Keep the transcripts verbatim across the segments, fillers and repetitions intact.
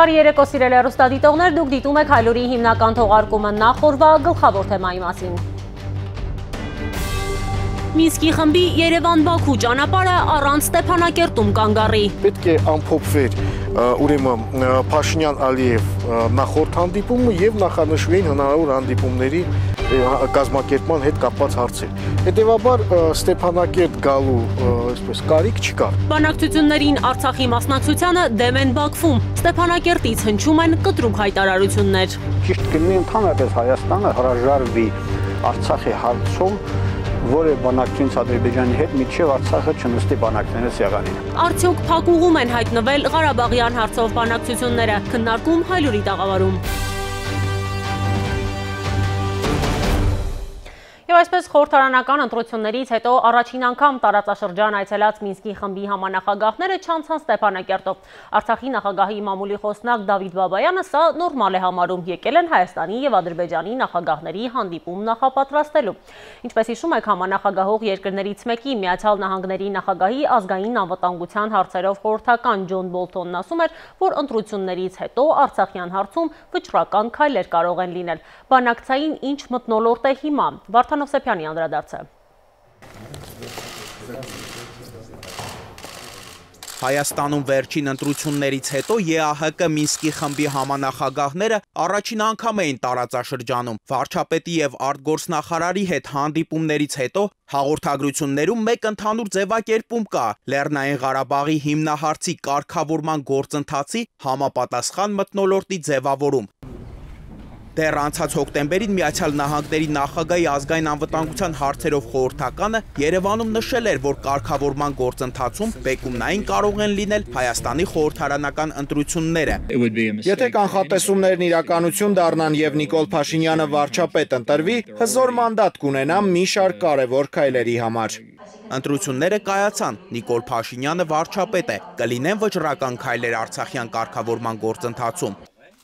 Բարի երեկո սիրելի հեռուստադիտողներ, դուք դիտում եք Հայլուրի հիմնական թողարկումը, նախորդ գլխավոր թեմայի մասին։ Մինսկի խմբի Երևան-Բաքու ճանապարհը առանց Ստեփանակերտում կանգ առի։ Պետք է ամփոփվեր ուրեմն Փաշինյան-Ալիև նախորդ հանդիպումը եւ նախանշվեին հնարավոր հանդիպումների կազմակերպման հետ կապված հարցեր։ Հետևաբար Ստեփանակերտ գալու այսպես կարիք չկար։ Բանակցություններին Արցախի մասնակցությանը դեմ են Բաքվում։ Ստեփանակերտից հնչում են կտրուկ հայտարարություններ։ Ճիշտ կլինի ընդհանրապես Հայաստանը հրաժարվի Արցախի հարցում որը բանակցությունից Ադրբեջանի հետ մինչև Արցախը չնստի բանակների սեղանին։ Արդյոք փակուղում են հայտնվել Ղարաբաղյան հարցով բանակցությունները, քննարկում Հայլուրի տաղավարում։ Եվ այսպես խորհրդարանական ընտրություններից հետո առաջին անգամ տարածաշրջան այցելած Մինսկի խմբի համանախագահները չանցան Ստեփանակերտով։ Արցախի նախագահի մամուլի խոսնակ Դավիթ Բաբայանը սա նորմալ է համարում, եկել են Հայաստանի եւ Ադրբեջանի նախագահների հանդիպում նախապատրաստելու։ Ինչպես հիշում եք, համանախագահող երկրներից մեկի Միացյալ Նահանգների նախագահի ազգային անվտանգության հարցերով խորհրդական Ջոն Բոլթոնն ասում էր, որ ընտրություններից հետո Արցախյան հարցում վճռական քայլեր կարող են լինել։ Բանակցային ինչ մթնոլորտ է հիմա։ Սեփյանի անդրադարձը։ Հայաստանում վերջին ընտրություններից հետո ԵԱՀԿ Մինսկի խմբի համանախագահները առաջին անգամ էին տարածաշրջանում։ Վարչապետի եւ արտգործնախարարի հետ հանդիպումներից հետո հաղորդագրություններում մեկ ընդհանուր ձևակերպում կա՝ Լեռնային Ղարաբաղի հիմնահարցի կարգավորման գործընթացի համապատասխան մթնոլորտի ձևավորում։ Դեռ անցած հոկտեմբերին Միացյալ Նահանգների նախագահի ազգային անվտանգության հարցերով խորհրդականը Երևանում նշել էր, որ կարգավորման գործընթացում բեկումնային կարող են լինել Հայաստանի խորհրդարանական ընտրությունները։ Եթե կանխատեսումներն իրականություն դառնան եւ Նիկոլ Փաշինյանը վարչապետ ընտրվի, հզոր մանդատ կունենա մի շարք կարևոր քայլերի համար։ Ընտրությունները կայացան, Նիկոլ Փաշինյանը վարչապետ է, կլինեն վճռական քայլեր Արցախյան կարգավորման գործընթացում։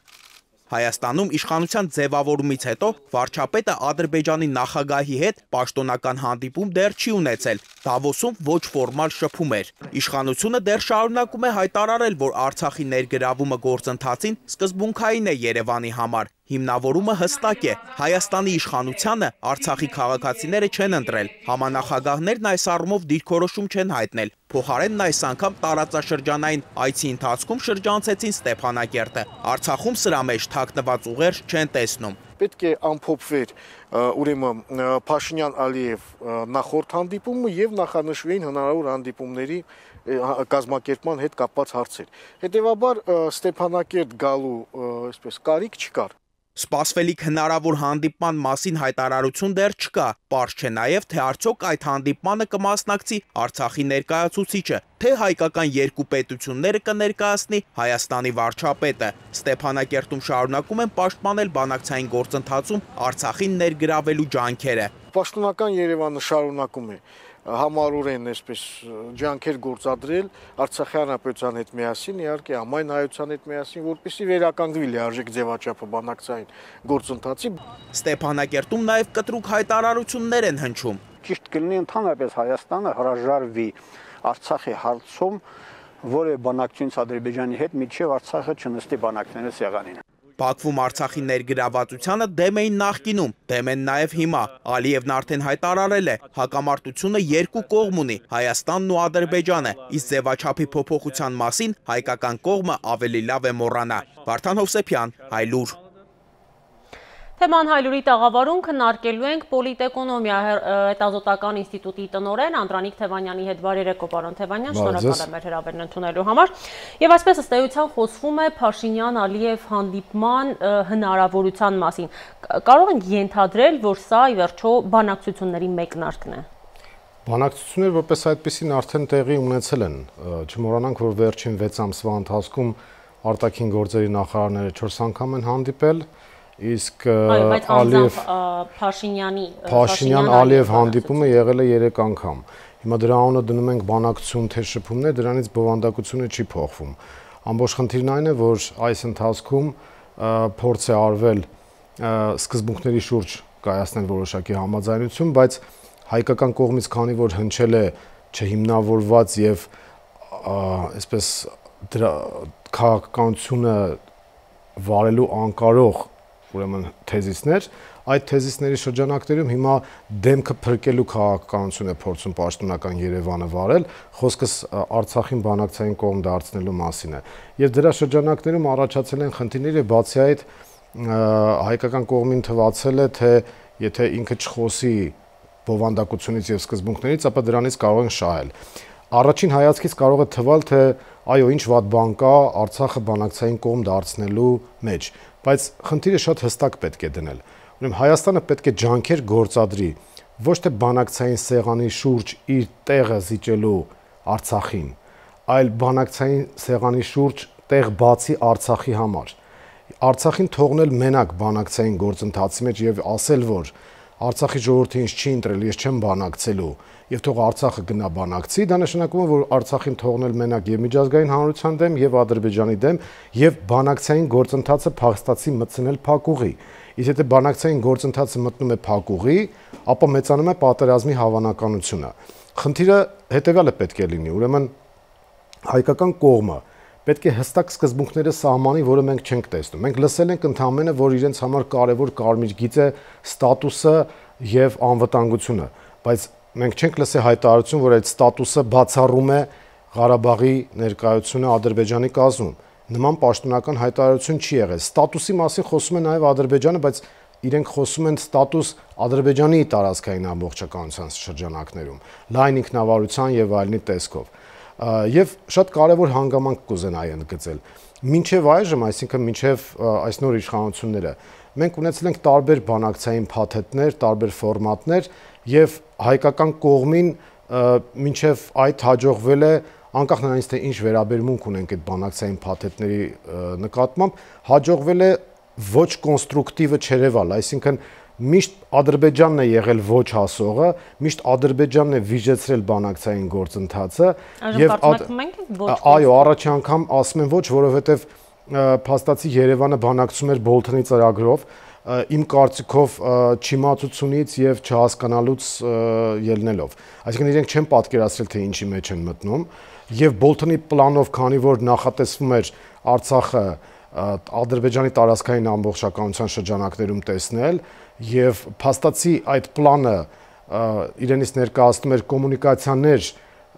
Հայաստանում իշխանության ձևավորումից հետո վարչապետը Ադրբեջանի նախագահի հետ պաշտոնական հանդիպում դեռ չի ունեցել, Դավոսում ոչ ֆորմալ շփում էր։ Իշխանությունը դեռ շարունակում է հայտարարել, որ Արցախի ներգրավումը գործընթացին սկզբունքային է Երևանի համար։ Հիմնավորումը հստակ է, Հայաստանի իշխանությանը Արցախի քաղաքացիները չեն ընտրել, համանախագահներն այս առումով դիրքորոշում չեն հայտնել, փոխարենն այս անգամ տարածաշրջանային այցի ընթացքում շրջանցեցին Ստեփանակերտը, Արցախում սրա մեջ թաքնված ուղեր չեն տեսնում։ Պետք է ամփոփվեր ուրեմն Փաշինյան-Ալիև նախորդ հանդիպումը եւ նախանշվեին հնարավոր հանդիպումների կազմակերպման հետ կապված հարցեր։ Հետևաբար Ստեփանակերտ գալու այսպես կարիք չկար։ Սպասվելիք հնարավոր հանդիպման մասին հայտարարություն դեռ չկա, պարզ չէ նաև, թե արդյոք այդ հանդիպմանը կմասնակցի Արցախի ներկայացուցիչը, թե հայկական երկու պետությունները կներկայացնի Հայաստանի վարչապետը։ Ստեփանակերտում շարունակում են պաշտպանել բանակցային գործընթացում Արցախին ներգրավելու ջանքերը։ Պաշտոնական Երևանը շարունակում է համառորեն այսպես ջանքեր գործադրել Արցախի հանրապետության հետ միասին, իհարկե համայն հայության հետ միասին, որպեսզի վերականգնվի լիարժեք ձևաչափը բանակցային գործընթացի։ Ստեփանակերտում նաև կտրուկ հայտարարություններ են հնչում։ Ճիշտ կլինի ընդհանրապես Հայաստանը հրաժարվի Արցախի հարցում, որը բանակցությունից Ադրբեջանի հետ մինչև Արցախը չնստի բանակների սեղանին։ Բաքվում Արցախի ներգրավվածությանը դեմ էին նախկինում, դեմ են նաև հիմա։ Ալիևն արդեն հայտարարել է, հակամարտությունը երկու կողմ ունի, Հայաստանն ու Ադրբեջանը, իսկ ձևաչափի փոփոխության մասին հայկական կողմը ավելի լավ է մոռանա։ Վարդան Հովսեփյան, Հայլուր։ Թեման Հայլուրի տաղավարում քննարկելու ենք Պոլիտէկոնոմիա հետազոտական ինստիտուտի տնօրեն Անդրանիկ Թևանյանի հետ։ Բարի երեկո, պարոն Թևանյան, շնորհակալ եմ մեր հրավերն ընդունելու համար։ Եվ այսպես ըստ էության խոսվում է Փաշինյան-Ալիև հանդիպման հնարավորության մասին։ Կարող ենք ենթադրել, որ սա ի վերջո բանակցությունների մեկնարկն է։ Բանակցությունները որպես այդպեսին արդեն տեղի ունեցել են։ Չմոռանանք, որ վերջին վեց ամսվա ընթացքում արտաքին գործերի նախարարները չորս անգամ են հանդիպել, իսկ Ալիև Փաշինյանի Փաշինյան-Ալիև հանդիպումը եղել է երեք անգամ։ Հիմա դրա անունը դնում ենք բանակցություն թե շփումներ, դրանից բովանդակությունը չի փոխվում։ Ամբողջ խնդիրն այն է, որ այս ընթացքում փորձ է արվել սկզբունքների շուրջ կայացնել որոշակի համաձայնություն, բայց հայկական կողմից քանի որ հնչել է չհիմնավորված եւ այսպես դրա քաղաքականությունը վարելու անկարող ուրեմն թեզիսներ, այդ թեզիսների շրջանակներում հիմա դեմքը փրկելու քաղաքականություն է փորձում պաշտոնական Երևանը վարել, խոսքս Արցախին բանակցային կողմ դարձնելու մասին է։ Եվ դրա շրջանակներում առաջացել են խնդիրներ, բացի այդ հայկական կողմին թվացել է, թե եթե ինքը չխոսի բովանդակությունից եւ սկզբունքներից, ապա դրանից կարող են շահել։ Առաջին հայացքից կարող է թվալ, թե այո, ինչ վատ բան կա Արցախը բանակցային կողմ դարձնելու մեջ, բայց խնդիրը շատ հստակ պետք է դնել։ Ուրեմն Հայաստանը պետք է ջանքեր գործադրի ոչ թե բանակցային սեղանի շուրջ իր տեղը զիջելու Արցախին, այլ բանակցային սեղանի շուրջ տեղ բացի Արցախի համար։ Արցախին թողնել մենակ բանակցային գործընթացի մեջ եւ ասել, որ Արցախի ժողովուրդը ինձ չի ընտրել, ես չեմ բանակցելու, եւ թող Արցախը գնա բանակցի, դա նշանակում է, որ Արցախին թողնել մենակ եւ միջազգային հանրության դեմ եւ Ադրբեջանի դեմ եւ բանակցային գործընթացը փախստացի մտցնել փակուղի։ Իսկ եթե բանակցային գործընթացը մտնում է փակուղի, ապա մեծանում է պատերազմի հավանականությունը։ Խնդիրը հետեւյալը պետք է լինի, ուրեմն հայկական կողմը պետք է հստակ սկզբունքները սահմանի, որը մենք չենք տեսնում։ Մենք լսել ենք ընդհանրապես, որ իրենց համար կարևոր կարմիր գիծ է ստատուսը եւ անվտանգությունը, բայց մենք չենք լսել հայտարարություն, որ այդ ստատուսը բացառում է Ղարաբաղի ներկայությունը Ադրբեջանի կազմում։ Նման պաշտոնական հայտարարություն չի եղել։ Ստատուսի մասին խոսում է նաեւ Ադրբեջանը, բայց իրենք խոսում են ստատուս Ադրբեջանի տարածքային ամբողջականության շրջանակներում, լայն ինքնավարության եւ այլնի տեսքով։ Եվ շատ կարևոր հանգամանք կուզենայի ընդգծել։ Մինչև այժմ, այսինքն մինչև այս նոր իշխանությունները, մենք ունեցել ենք տարբեր բանակցային փաթեթներ, տարբեր ֆորմատներ եւ հայկական կողմին մինչև այդ հաջողվել է, անկախ նրանից թե ինչ վերաբերմունք ունենք այդ բանակցային փաթեթների նկատմամբ, հաջողվել է ոչ կոնստրուկտիվը չերևալ, այսինքն միշտ Ադրբեջանն է եղել ոչ հասողը, միշտ Ադրբեջանն է վիժեցրել բանակցային գործընթացը եւ այո, առաջի անգամ ասում են ոչ, որովհետեւ փաստացի Երևանը բանակցում էր Բոլթոնի ծրագրով, իմ կարծիքով չիմացությունից եւ չհասկանալուց ելնելով։ Այսինքն իրենք չեն պատկերացրել, թե ինչի մեջ են մտնում, եւ Բոլթոնի պլանով, քանի որ նախատեսվում էր Արցախը Ադրբեջանի տարածքային ամբողջականության շրջանակներում տեսնել եւ փաստացի այդ պլանը իրենից ներկայացնում էր կոմունիկացիաներ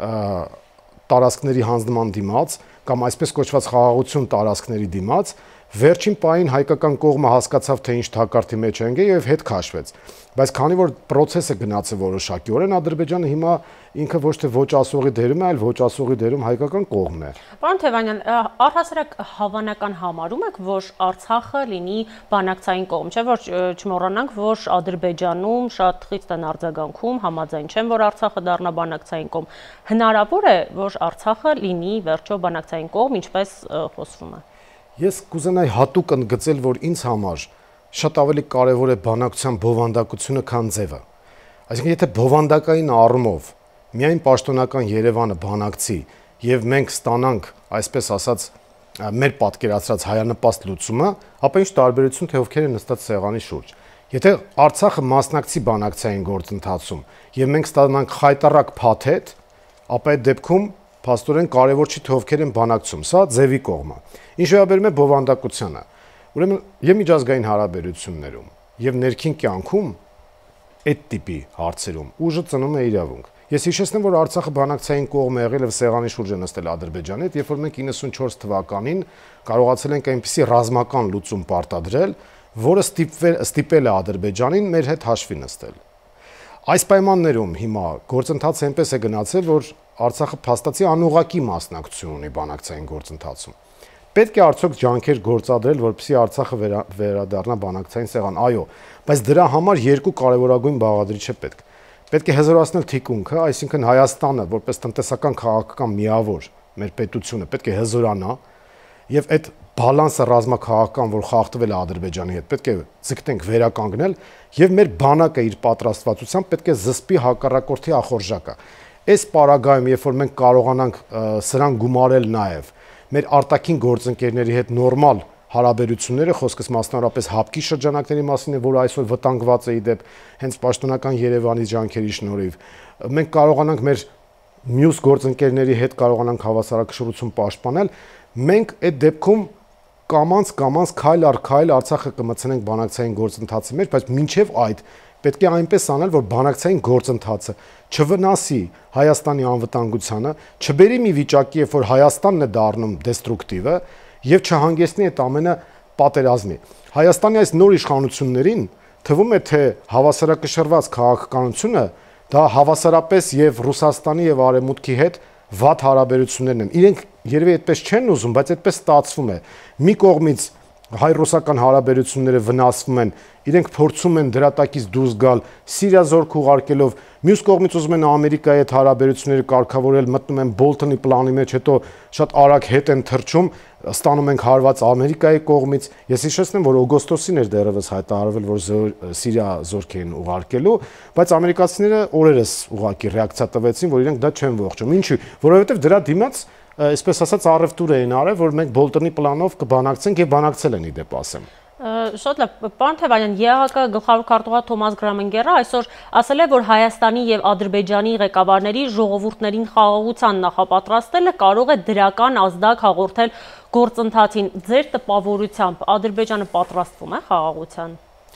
տարածքների հանձնման դիմաց կամ այսպես կոչված խաղաղություն տարածքների դիմաց, վերջին պահին հայկական կողմը հասկացավ, թե ինչ թակարդի մեջ են եւ հետ քաշվեց։ Բայց քանի որ process-ը գնաց է որոշակիորեն, Ադրբեջանը հիմա ինքը ոչ թե ոչ ասողի դերում է, այլ ոչ ասողի դերում հայկական կողմն է։ Պարոն Թևանյան, առհասարակ հավանական համարում եք, որ Արցախը լինի բանակցային կողմ, չէ՞ որ չմոռանանք, որ Ադրբեջանում շատ խիստ են արձագանքում, համաձայն չեն, որ Արցախը դառնա բանակցային կողմ։ Հնարավոր է, որ Արցախը լինի վերջո բանակցային կողմ, ինչպես խոսվում է։ Ես կուզենայի հատուկ ընդգծել, որ ինձ համար շատ ավելի կարևոր է բանակցության բովանդակությունը, քան ձևը։ Այսինքն, եթե բովանդակային առումով միայն պաշտոնական Երևանը բանակցի եւ մենք ստանանք, այսպես ասած, մեր պատկերացրած հայանպաստ լուծումը, ապա ինչ տարբերություն թե ովքեր են նստած սեղանի շուրջ։ Եթե Արցախը մասնակցի բանակցային գործընթացում եւ մենք ստանանք խայտառակ փաթեթ, ապա այդ դեպքում փաստորեն կարևոր չի թե ովքեր են բանակցում, սա ձևի կողմը։ Ինչ վերաբերում է բովանդակությանը, ուրեմն եւ միջազգային հարաբերություններում եւ ներքին կյանքում այդ տիպի հարցերում ուժը ծնում է իրավունք։ Ես հիշեցնեմ, որ Արցախը բանակցային կողմ է եղել եւ սեղանի շուրջ է նստել Ադրբեջանի հետ, երբ որ մենք իննսունչորս թվականին կարողացել ենք այնպիսի ռազմական լուծում պարտադրել, որը ստիպվել ստիպել է Ադրբեջանին մեր հետ հաշվի նստել։ Այս պայմաններում հիմա գործընթացը այնպես է գնացել, որ Արցախը փաստացի անուղղակի մասնակցություն ունի բանակցային գործընթացում։ Պետք է արդյոք ջանքեր գործադրել, որպեսզի Արցախը վերադառնա բանակցային սեղան։ Այո, բայց դրա համար երկու կարևորագույն բաղադրիչ է պետք։ Պետք է հզորացնել թիկունքը, այսինքն Հայաստանը որպես տնտեսական քաղաքական միավոր մեր պետությունը պետք է հզորանա եւ այդ բալանսը ռազմաքաղաքական, որ խախտվել է Ադրբեջանի հետ, պետք է ձգտենք վերականգնել եւ մեր բանակը իր պատրաստվածությամբ պետք է զսպի հակառակորդի ախորժակը։ Այս պարագայում, երբ որ մենք կարողանանք սրան գումարել նաեւ մեր արտաքին գործընկերների հետ նորմալ հարաբերությունները, խոսքս մասնավորապես հապկի շրջանակների մասին է, որ այսօր վտանգված է իդեպ հենց պաշտոնական Երևանի ջանքերի շնորհիվ, մենք կարողանանք մեր մյուս գործընկերների հետ կարողանանք հավասարակշռություն պաշտպանել, մենք այդ դեպքում կամանց կամանց քայլ առ քայլ Արցախը կմցնենք բանակցային գործընթացի մեջ, բայց մինչև այդ պետք է այնպես անել, որ բանակցային գործընթացը չվնասի Հայաստանի անվտանգությանը, չբերի մի վիճակի, երբ որ Հայաստանն է դառնում դեստրուկտիվը եւ չհանգեցնի այդ ամենը պատերազմի։ Հայաստանի այս նոր իշխանություններին թվում է, թե հավասարակշռված քաղաքականությունը դա հավասարապես եւ Ռուսաստանի եւ Արևմուտքի հետ վատ հարաբերություններն են։ Իրենք երևի այդպես չեն ուզում, բայց այդպես ստացվում է։ Մի կողմից հայ-ռուսական հարաբերությունները վնասվում են, իրենք փորձում են դրա տակից դուրս գալ, Սիրիա զորք ուղարկելով, մյուս կողմից ուզում են Ամերիկայի հետ հարաբերությունները կարգավորել, մտնում են Բոլթոնի պլանի մեջ, հետո շատ արագ հետ են թռչում, ստանում ենք հարված Ամերիկայի կողմից։ Ես հիշեցնեմ, որ օգոստոսին էր դեռևս հայտարարվել, որ Սիրիա զորք են ուղարկելու, բայց ամերիկացիները օրերս ուղղակի ռեակցիա տվեցին, որ իրենք դա չեն ողջում։ Ինչու՞, որովհետև դրա դիմաց այսպես ասած առևտուր էին արել, որ մենք Բոլտոնի պլանով կբանակցենք եւ բանակցել են իդեպ ասեմ։ Շատ լավ, պարոն Թևանյան, ԵԱՀԿ գլխավոր քարտուղար Թոմաս Գրամենգերը այսօր ասել է, որ Հայաստանի եւ Ադրբեջանի ղեկավարների ժողովուրդներին խաղաղության նախապատրաստելը կարող է դրական ազդակ հաղորդել գործընթացին։ Ձեր տպավորությամբ Ադրբեջանը պատրաստվում է խաղաղության։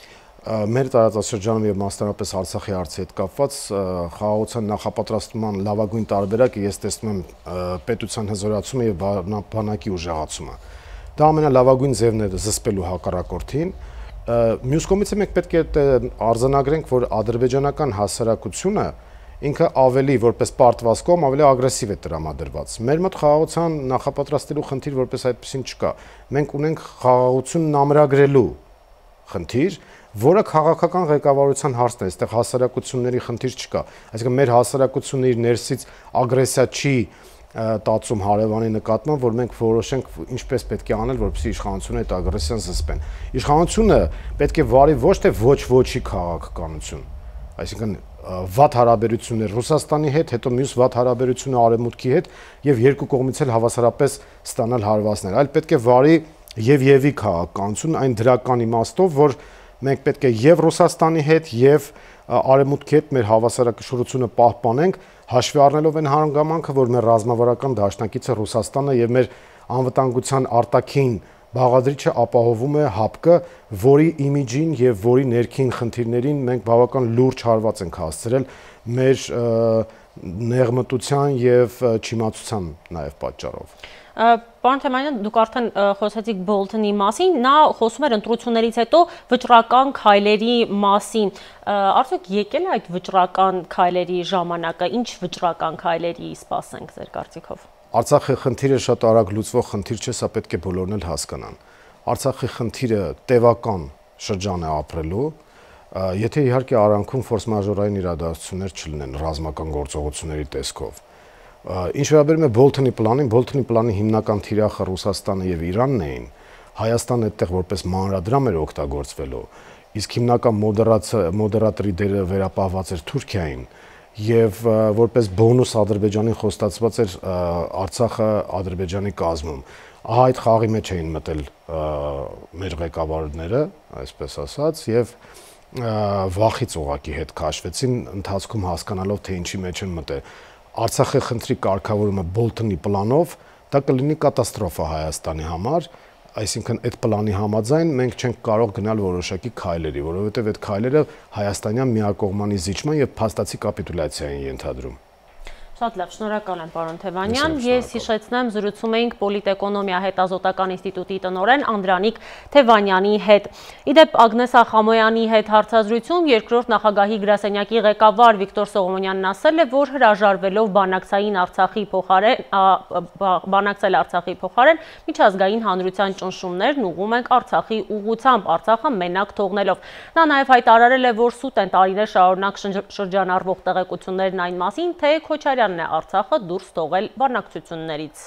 Մեր տարածաշրջանում եւ մասնավորապես Արցախի հարցի հետ կապված խաղաղության նախապատրաստման լավագույն տարբերակը ես տեսնում եմ պետության հզորացումը եւ բանակի ուժեղացումը։ Դա ամենալավագույն ձևն է զսպելու հակառակորդին։ Մյուս կողմից մենք պետք է արձանագրենք, որ ադրբեջանական հասարակությունը ինքը ավելի որպես պարտված կողմ ավելի ագրեսիվ է տրամադրված։ Մեր մոտ խաղաղության նախապատրաստելու խնդիր որպես այդպեսին չկա։ Մենք ունենք խաղաղությունն ամրագրելու խնդիր, որը քաղաքական ղեկավարության հարցն է, այստեղ հասարակությունների խնդիր չկա։ Այսինքն մեր հասարակությունը իր ներսից ագրեսիա չի տածում հարևանի նկատմամբ, որ մենք որոշենք ինչպես պետք է անել, որպեսզի իշխանությունը այդ ագրեսիան զսպեն։ Իշխանությունը պետք է վարի ոչ թե ոչ ոչի քաղաքականություն, այսինքն վատ հարաբերություններ Ռուսաստանի հետ, հետո մյուս վատ հարաբերությունը Արևմուտքի հետ եւ երկու կողմից էլ հավասարապես ստանալ հարվածներ, այլ պետք է վարի եւ եւի քաղաքականություն այն դրական իմաստով, որ մենք պետք է եւ Ռուսաստանի հետ եւ Արևմուտքի հետ մեր հավասարակշռությունը պահպանենք, հաշվի առնելով այն հանգամանքը, որ մեր ռազմավարական դաշնակիցը Ռուսաստանը եւ մեր անվտանգության արտաքին բաղադրիչը ապահովում է ՀԱՊԿ, որի իմիջին եւ որի ներքին խնդիրներին մենք բավական լուրջ հարված ենք հասցրել մեր նեղմտության եւ չիմացության նաեւ պատճառով։ Պարոն Թեմանյան, դուք արդեն խոսեցիք Բոլթոնի մասին, նա խոսում էր ընտրություններից հետո վճռական քայլերի մասին։ Արդյոք եկել է այդ վճռական քայլերի ժամանակը, ինչ վճռական քայլերի սպասենք ձեր կարծիքով։ Արցախի խնդիրը շատ արագ լուծվող խնդիր չէ, սա պետք է բոլորն էլ հասկանան։ Արցախի խնդիրը տևական շրջան է ապրելու, եթե իհարկե արանքում ֆորս-մաժորային իրադարձություններ չլինեն ռազմական գործողությունների տեսքով։ Ինչ վերաբերում է Բոլթոնի պլանին, Բոլթոնի պլանի հիմնական թիրախը Ռուսաստանը եւ Իրանն էին, Հայաստանը այդտեղ որպես մանրադրամ էր օգտագործվելու, իսկ հիմնական մոդերատորի դերը վերապահված էր Թուրքիային եւ որպես բոնուս Ադրբեջանին խոստացված էր Արցախը Ադրբեջանի կազմում։ Ահա այդ խաղի մեջ էին մտել մեր ղեկավարները, այսպես ասած, եւ վախից ուղակի հետ քաշվեցին, ընթացքում հասկանալով թե ինչի մեջ են մտել։ Արցախի խնդրի կարգավորումը Բոլթոնի պլանով դա կլինի կատաստրոֆա Հայաստանի համար, այսինքն այդ պլանի համաձայն մենք չենք կարող գնալ որոշակի քայլերի, որովհետև այդ քայլերը հայաստանյան միակողմանի զիջման եւ փաստացի կապիտուլյացիա են ենթադրում։ Շատ լավ, շնորհակալ եմ պարոն Թևանյան։ Ես հիշեցնեմ, զրուցում էինք Պոլիտէկոնոմիա հետազոտական ինստիտուտի տնօրեն Անդրանիկ Թևանյանի հետ։ Իդեպ Ագնես Ախամոյանի հետ հարցազրույցում երկրորդ նախագահի գրասենյակի ղեկավար Վիկտոր Սողոմոնյանն ասել է, որ հրաժարվելով բանակցային Արցախի փոխարեն բանակցել Արցախի փոխարեն միջազգային հանրության ճնշումներն ուղղում ենք Արցախի ուղղությամբ, Արցախը մենակ թողնելով։ Նա նաև հայտարարել է, որ սուտ են տարիներ շարունակ շրջանառվող տեղեկություններն այն մասին, թե Քոչարյանն է Արցախը դուրս թողել բանակցություններից։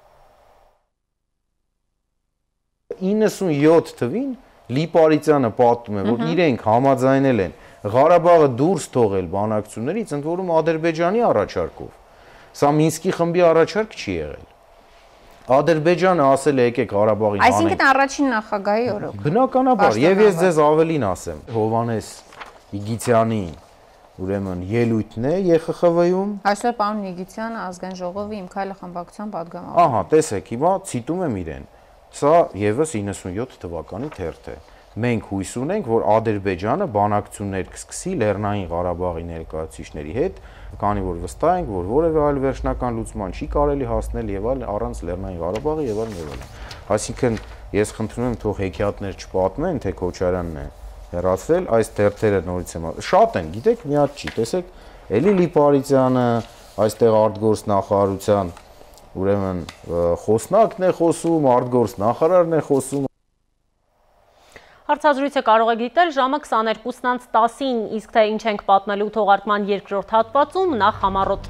իննսունյոթ թվին Լիպարիցյանը պատում է, որ իրենք համաձայնել են Ղարաբաղը դուրս թողել բանակցություններից, ընդ որում Ադրբեջանի առաջարկով։ Սա Մինսկի խմբի առաջարկ չի եղել։ Ադրբեջանը ասել է եկեք Ղարաբաղին հանենք։ Այսինքն առաջին նախագահի օրոք։ Բնականաբար, եւ ես ձեզ ավելին ասեմ, Հովհաննես Իգիթյանի ուրեմն ելույթն է ԵԽԽՎ-ում։ Այսօր պարոն Նիգիթյանը ազգային ժողովի իմ քայլը խմբակցության պատգամավոր։ Ահա, տեսեք, հիմա ցիտում եմ իրեն։ Սա եւս իննսունյոթ թվականի թերթ է։ Մենք հույս ունենք, որ Ադրբեջանը բանակցություններ կսկսի Լեռնային Ղարաբաղի ներկայացուցիչների հետ, քանի որ վստահ ենք, որ որևէ այլ վերջնական լուծման չի կարելի հասնել եւ այլ առանց Լեռնային Ղարաբաղի եւ այլն եւ այլն։ Այսինքն ես խնդրում եմ թող հեքիաթներ չպատմեն, թե Քոչարյանն է հեռացրել, այս թերթերը նորից եմ շատ են, գիտեք, մի հատ չի, տեսեք, Էլի Լիպարիցյանը այստեղ արտգործ նախարարության ուրեմն խոսնակն է խոսում, արտգործ նախարարն է խոսում։ Հարցազրույցը կարող է դիտել ժամը քսաներկուսն անց տասին, իսկ թե ինչ ենք պատմելու թողարկման երկրորդ հատվածում, նախ համառոտ։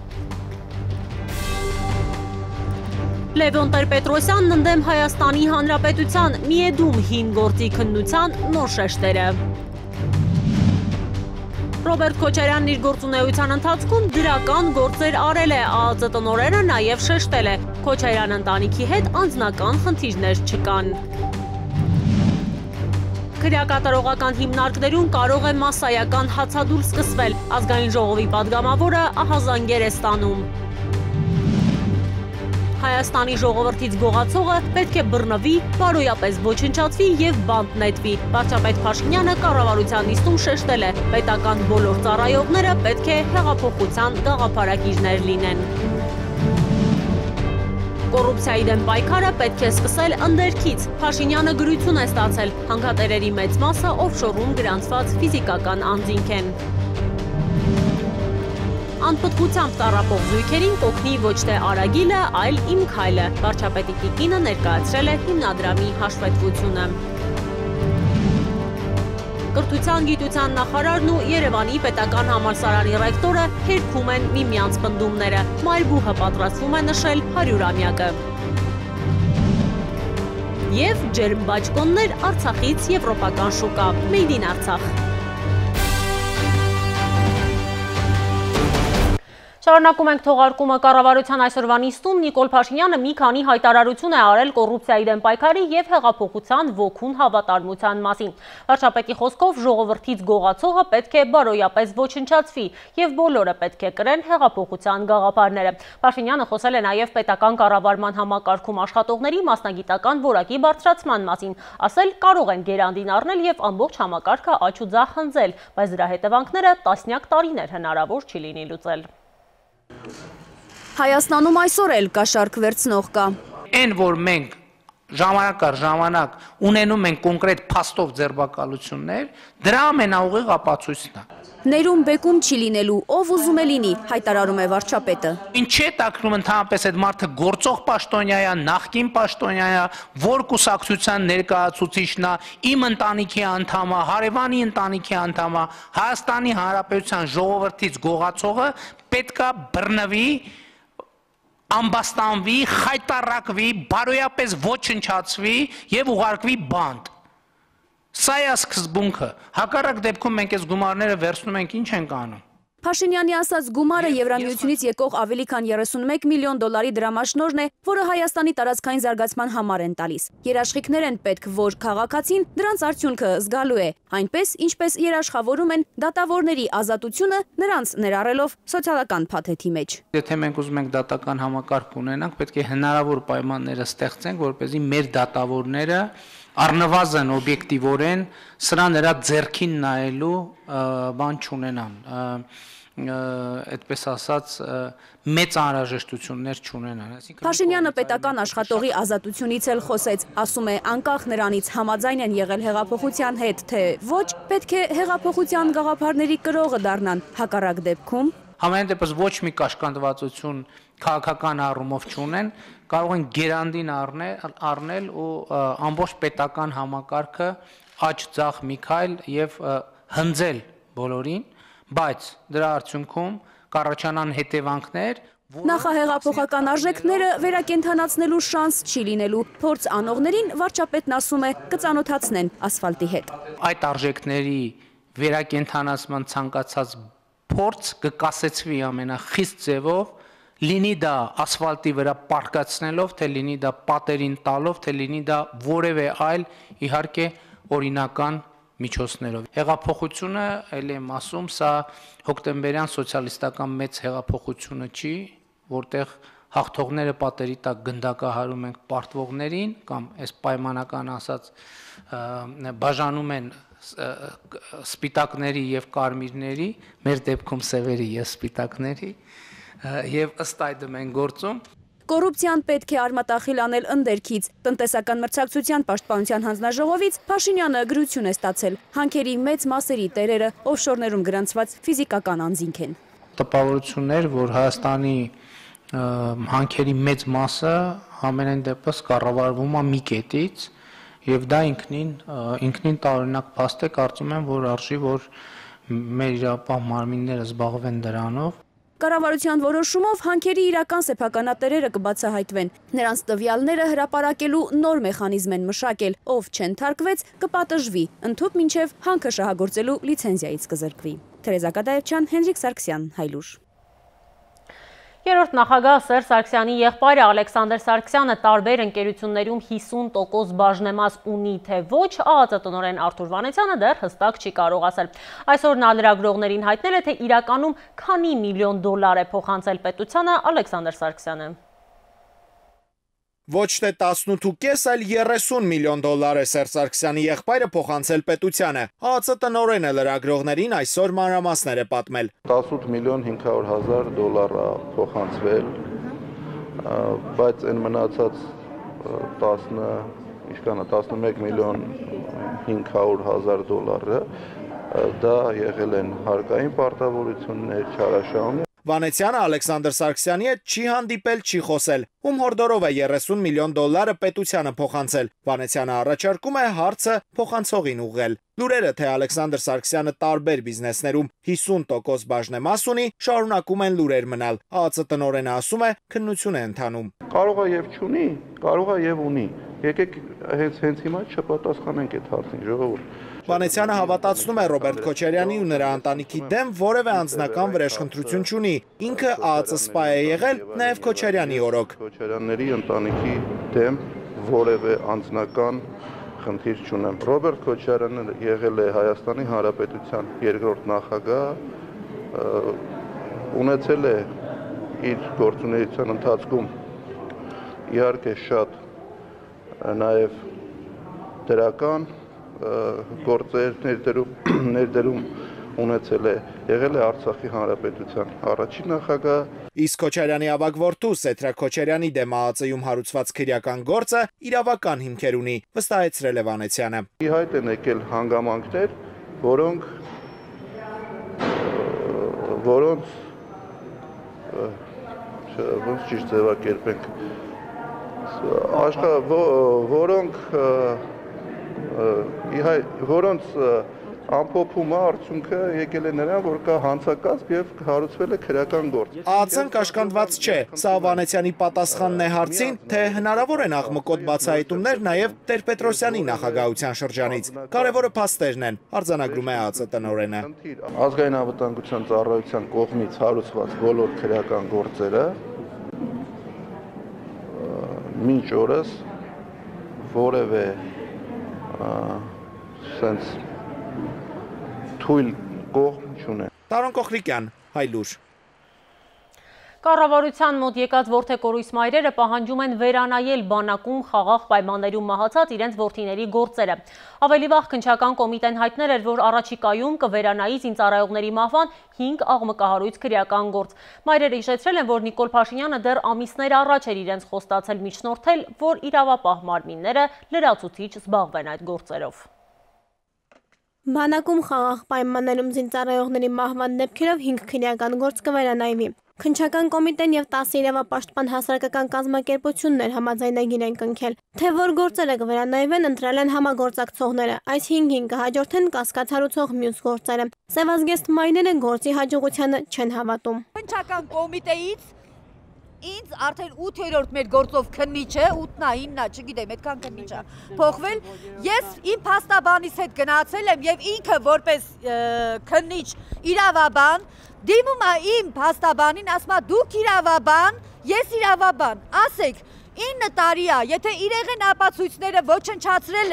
Լևոն Տեր-Պետրոսյանն ընդդեմ Հայաստանի Հանրապետության միեդում հին գործի քննության նոր շեշտերը։ Ռոբերտ Քոչարյանն իր գործունեության ընթացքում դրական գործեր արել է, ԱԱԾ տնօրենը նաև շեշտել է, Քոչարյան ընտանիքի հետ անձնական խնդիրներ չկան։ Քրեակատարողական հիմնարկներում կարող է մասսայական հացադուլ սկսվել, ազգային ժողովի падգամավորը ահազանգեր է ստանում։ Հայաստանի ժողովրդից գողացողը պետք է բռնվի, բարոյապես ոչնչացվի և բանտ նետվի։ Վարչապետ Փաշինյանը կառավարության նիստում շեշտել է, պետական բոլոր ծառայողները պետք է հեղափոխության գաղափարակիրներ լինեն։ Կոռուպցիայի դեմ պայքարը պետք է սկսել ընդերքից։ Փաշինյանը գրություն է ստացել, հանգատերերի մեծ մասը օֆշորում գրանցված ֆիզիկական անձինք են։ Անպտղությամբ տառապող զույգերին կօգնի ոչ թե Արագիլը, այլ Իմ քայլը։ Վարչապետի տիկինը ներկայացրել է հիմնադրամի հաշվետվությունը։ Կրթության գիտության նախարարն ու Երևանի պետական համալսարանի ռեկտորը հերքում են միմյանց պնդումները։ Մայրբուհը պատրաստվում է նշել հարյուրամյակը։ Եվ ջերմ բաճկոններ Արցախից եվրոպական շուկա։ Made in Արցախ։ Շարունակում ենք թողարկումը կառավարության այսօրվա նիստում Նիկոլ Փաշինյանը մի քանի հայտարարություն է արել կոռուպցիայի դեմ պայքարի և հեղափոխության ոգուն հավատարմության մասին։ Վարչապետի խոսքով ժողովրդից գողացողը պետք է բարոյապես ոչնչացվի և բոլորը պետք է կրեն հեղափոխության գաղափարները։ Փաշինյանը խոսել է նաև պետական կառավարման համակարգում աշխատողների մասնագիտական որակի բարձրացման մասին, ասել կարող են գերանդին առնել և ամբողջ համակարգը աջ ու ձախ հնձել, բայց դրա հետևանքները տասնյակ տարիներ հնարավոր չի լինի լուծել։ Հայաստանում այսօր էլ կաշառք վերցնող կա։ Այն, որ մենք ժամանակ առ ժամանակ ունենում ենք կոնկրետ փաստով ձերբակալություններ, դրա ամենաուղիղ ապացույցն է։ Ներում բեկում չի լինելու, ով ուզում է լինի, հայտարարում է վարչապետը։ Ինչ է տակնում ընդհանրապես այդ մարդը գործող պաշտոնյա է, նախկին պաշտոնյա է, որ կուսակցության ներկայացուցիչն է, իմ ընտանիքի անդամ է, հարևանի ընտանիքի անդամ է, Հայաստանի Հանրապետության ժողովրդից գողացողը պետքա բռնվի, ամբաստանվի, խայտառակվի, բարոյապես ոչնչացվի և ուղարկվի բանտ։ Սա է սկզբունքը, հակառակ դեպքում մենք այս գումարները վերցնում ենք, ինչ ենք անում։ Փաշինյանի ասած գումարը Եվրամիությունից եկող ավելի քան երեսունմեկ միլիոն դոլարի դրամաշնորհն է, որը Հայաստանի տարածքային զարգացման համար են տալիս։ Երաշխիքներ են պետք, որ քաղաքացին դրանց արդյունքը զգալու է, այնպես ինչպես երաշխավորում են դատավորների ազատությունը նրանց ներառելով սոցիալական փաթեթի մեջ։ Եթե մենք ուզում ենք դատական համակարգ ունենանք, պետք է հնարավոր պայմանները ստեղծենք, որպեսզի մեր դատավորները առնվազն օբյեկտիվորեն սրա նրա ձեռքին նայելու բան չունենան, այդպես ասած մեծ անհրաժեշտություններ չունենան։ Փաշինյանը պետական աշխատողի ազատությունից էլ խոսեց, ասում է անկախ նրանից համաձայն են եղել հեղափոխության հետ, թե ոչ, պետք է հեղափոխության գաղափարների կրողը դառնան, հակառակ դեպքում Համենայն դեպս ոչ մի կաշկանդվածություն քաղաքական առումով չունեն, կարող են գերանդին առնել, առնել ու ամբողջ պետական համակարգը աջ ձախ մի քայլ եւ հնձել բոլորին, բայց դրա արդյունքում կառաջանան հետևանքներ։ Նախահեղափոխական արժեքները վերակենդանացնելու շանս չի լինելու, փորձ անողներին վարչապետն ասում է կծանոթացնեն ասֆալտի հետ։ Այդ արժեքների վերակենդանացման ցանկացած փորձ կկասեցվի ամենախիստ ձևով, լինի դա ասֆալտի վրա պարկացնելով, թե լինի դա պատերին տալով, թե լինի դա որևէ այլ իհարկե օրինական միջոցներով։ Հեղափոխությունը, ելի եմ ասում, սա հոկտեմբերյան սոցիալիստական մեծ հեղափոխությունը չի, որտեղ հաղթողները պատերի տակ գնդակահարում ենք պարտվողներին կամ այս պայմանական ասած բաժանում են սպիտակների եւ կարմիրների, մեր դեպքում սևերի եւ սպիտակների, եւ ըստ այդմ են գործում։ Կոռուպցիան պետք է արմատախիլ անել ընդերքից։ Տնտեսական մրցակցության պաշտպանության հանձնաժողովից Փաշինյանը գրություն է ստացել։ Հանքերի մեծ մասերի տերերը օֆշորներում գրանցված ֆիզիկական անձինք են։ Տպավորություններ, որ Հայաստանի հանքերի մեծ մասը ամենայն դեպս կառավարվում է մի կետից, եւ դա ինքնին ինքնին տարօրինակ փաստ է, կարծում եմ, որ արժի, որ մեր իրապահ մարմինները զբաղվեն դրանով։ Կառավարության որոշումով հանքերի իրական սեփականատերերը կբացահայտվեն։ Նրանց տվյալները հրապարակելու նոր մեխանիզմ են մշակել, ով չընթարկվեց կպատժվի, ընդհուպ մինչև հանքը շահագործելու լիցենզիայից կզրկվի։ Թերեզա Կադայեվչյան, Հենրիկ Սարգսյան, Հայլուր։ Երրորդ նախագահ Սերժ Սարգսյանի եղբայրը Ալեքսանդր Սարգսյանը տարբեր ընկերություններում հիսուն տոկոս բաժնեմաս ունի, թե ոչ, ԱԱԾ տնօրեն Արթուր Վանեցյանը դեռ հստակ չի կարող ասել։ Այսօր նա լրագրողներին հայտնել է, թե իրականում քանի միլիոն դոլար է փոխանցել պետությանը Ալեքսանդր Սարգսյանը։ Ոչ թե տասնութ այլ երեսուն միլիոն դոլար է Սերժ Սարգսյանի եղբայրը փոխանցել պետությանը։ ԱԱԾ տնօրենը լրագրողներին այսօր մանրամասներ է պատմել։ տասնութ միլիոն հինգ հարյուր հազար դոլար է փոխանցվել, բայց այն մնացած տասը, ինչքան է, տասնմեկ միլիոն հինգ հարյուր հազար դոլարը դա եղել են հարկային պարտավորություններ, չարաշահումներ։ Վանեցյանը Ալեքսանդր Սարգսյանի հետ չի հանդիպել, չի խոսել, ում հորդորով է երեսուն միլիոն դոլարը պետությանը փոխանցել։ Վանեցյանը առաջարկում է հարցը փոխանցողին ուղղել։ Լուրերը, թե Ալեքսանդր Սարգսյանը տարբեր բիզնեսներում հիսուն տոկոս բաժնեմաս ունի, շարունակում են լուրեր մնալ։ ԱԱԾ տնօրենը ասում է, քննություն է ընթանում։ Կարող է եւ չունի, կարող է եւ ունի։ Եկեք հենց հենց հիմա չպատասխանենք այդ հարցին, ժողովուրդ։ Վանեցյանը հավատացնում է Ռոբերտ Քոչարյանի ու նրա ընտանիքի դեմ որևէ անձնական վրեժխնդրություն չունի։ Ինքը ԱԱԾ սպա է եղել նաև Քոչարյանի օրոք։ Քոչարյանների ընտանիքի դեմ որևէ անձնական խնդիր չունեմ։ Ռոբերտ Քոչարյանը եղել է Հայաստանի Հանրապետության երկրորդ նախագահ, ունեցել է իր գործունեության ընթացքում իհարկե շատ նաև դրական գործեր ներդրում ներդրում ունեցել է, եղել է Արցախի Հանրապետության առաջին նախագահ։ Իսկ Քոչարյանի ավագ որդու Սեթրակ Քոչարյանի դեմ ԱԱԾ-ում հարուցված քրեական գործը իրավական հիմքեր ունի, վստահեցրել է Վանեցյանը։ Ի հայտ են եկել հանգամանքներ, որոնք որոնց ոնց ճիշտ ձևակերպենք, աշխա որոնք որոնց ամփոփումը արդյունքը եկել է նրան, որ կա հանցակազմ եւ հարուցվել է քրեական գործ։ ԱԱԾ-ն կաշկանդված չէ, սա Վանեցյանի պատասխանն է հարցին, թե հնարավոր են աղմկոտ բացահայտումներ նաեւ Տեր-Պետրոսյանի նախագահության շրջանից։ Կարևորը փաստերն են, արձանագրում է ԱԱԾ տնօրենը։ Ազգային անվտանգության ծառայության կողմից հարուցված բոլոր քրեական գործերը մինչ օրս որևէ sense թույլ կողմ չունեն։ Տարոն Կոխրիկյան, Հայլուր։ Կառավարության մոտ եկած որդեկորույս մայրերը պահանջում են վերանայել բանակում խաղաղ պայմաններում մահացած իրենց որդիների գործերը։ Ավելի վաղ քննչական կոմիտեն հայտնել էր, որ առաջիկայում կվերանայի զինծառայողների մահվան հինգ աղմկահարույց քրեական գործ։ Մայրերը հիշեցրել են, որ Նիկոլ Փաշինյանը դեռ ամիսներ առաջ էր իրենց խոստացել միջնորդել, որ իրավապահ մարմինները լրացուցիչ զբաղվեն այդ գործերով։ Բանակում խաղաղ պայմաններում զինծառայողների մահվան դեպքերով հինգ քրեական գործ կվերանայվի։ Քննչական կոմիտեն եւ տասը իրավապաշտպան հասարակական կազմակերպություններ համաձայնագիր են կնքել, թե որ գործերը կվերանայվեն, ընտրել են համագործակցողները։ Այս հինգին կհաջորդեն կասկած հարուցող մյուս գործերը։ Սևազգեստ մայրերը գործի հաջողությանը չեն հավատում։ Քննչական կոմիտեից ինձ արդեն ութերորդ մեր գործով քննիչը, ութնա, իննա, չգիտեմ, այդքան քննիչ է փոխվել։ Ես իմ փաստաբանից հետ գնացել եմ եւ ինքը որպես քննիչ իրավաբան դիմում է իմ փաստաբանին, ասում է դուք իրավաբան, ես իրավաբան, ասեք ինը տարի է, եթե իրեղեն ապացույցները ոչնչացրել են,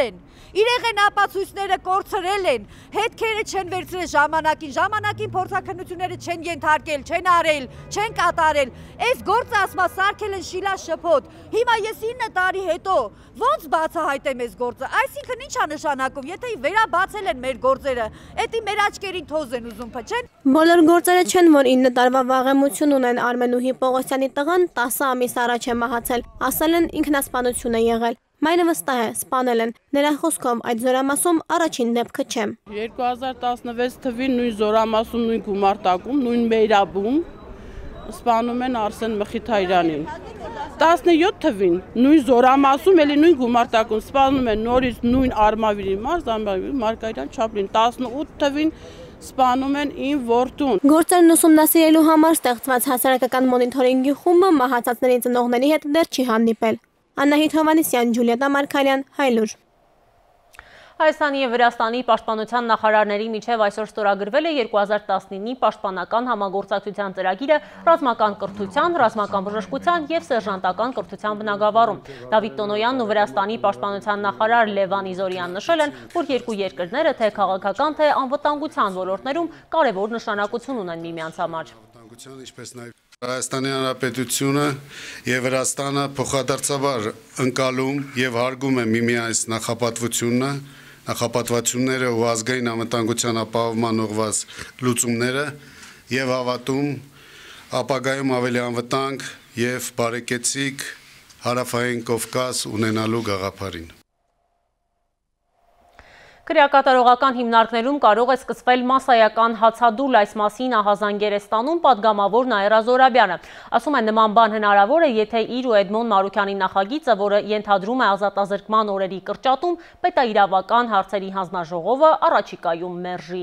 իրեղեն ապացույցները կորցրել են, հետքերը չեն վերցրել ժամանակին, ժամանակին փորձաքննությունները չեն ենթարկել, չեն արել, չեն կատարել։ Այս գործը ասма սարքել են շիլա շփոթ։ Հիմա ես ինը տարի հետո ոնց բացահայտեմ այս գործը։ Այսինքն ի՞նչ է նշանակում, եթե վերաբացել են մեր գործերը, էդի մեր աչքերին թոզ են ուզում փչեն։ Բոլոր գործերը չեն, որ ինը տարվա վաղեմություն ունեն Արմենուհի Պողոսյանի տղան տասը ամիս առաջ է մահացել, ասել են ինքնասպանություն է եղել։ Մայրը վստահ է, սպանել են։ Նրա խոսքով այդ զորամասում առաջին դեպքը չէ։ երկու հազար տասնվեց թվին նույն զորամասում, նույն գումարտակում, նույն Մեյրաբում սպանում են Արսեն Մխիթարյանին։ տասնյոթ թվին նույն զորամասում, էլի նույն գումարտակում սպանում են նորից նույն Արմավիրի մարզ, Մարգարիտ Չապլին, տասնութ թվին սպանում են իմ որդուն։ Գործերն ուսումնասիրելու համար ստեղծված հասարակական մոնիթորինգի խումբը մահացածների ծնողների հետ դեռ չի հանդիպել։ Անահիտ Հովհաննիսյան, Ջուլիետա Մարգարյան, Հայլուր։ Հայաստանի և Վրաստանի պաշտպանության նախարարների միջև այսօր ստորագրվել է երկու հազար տասնինի պաշտպանական համագործակցության ծրագիրը ռազմական կրթության, ռազմական բժշկության և սերժանտական կրթության բնագավառում։ Դավիթ Տոնոյանն ու Վրաստանի պաշտպանության նախարար Լևան Իզորյան նշել են, որ երկու երկրները թե քաղաքական, թե անվտանգության ոլորտներում կարևոր նշանակություն ունեն միմյանց համար։ Հայաստանի Հանրապետությունը և Վրաստանը փոխադարձաբար ընկալում և հարգում են միմյանց նախապատվությունը, նախապատվությունները ու ազգային անվտանգության ապահովման ուղղված լուծումները և հավատում ապագայում ավելի անվտանգ և բարեկեցիկ հարավային Կովկաս ունենալու գաղափարին։ Քրեակատարողական հիմնարկներում կարող է սկսվել մասսայական հացադուլ, այս մասին ահազանգեր է ստանում պատգամավոր Նաիրա Զորաբյանը։ Ասում են, նման բան հնարավոր է, եթե իր ու Էդմոն Մարուքյանի նախագիծը, որը ենթադրում է ազատազրկման օրերի կրճատում, պետաիրավական հարցերի հանձնաժողովը առաջիկայում մերժի։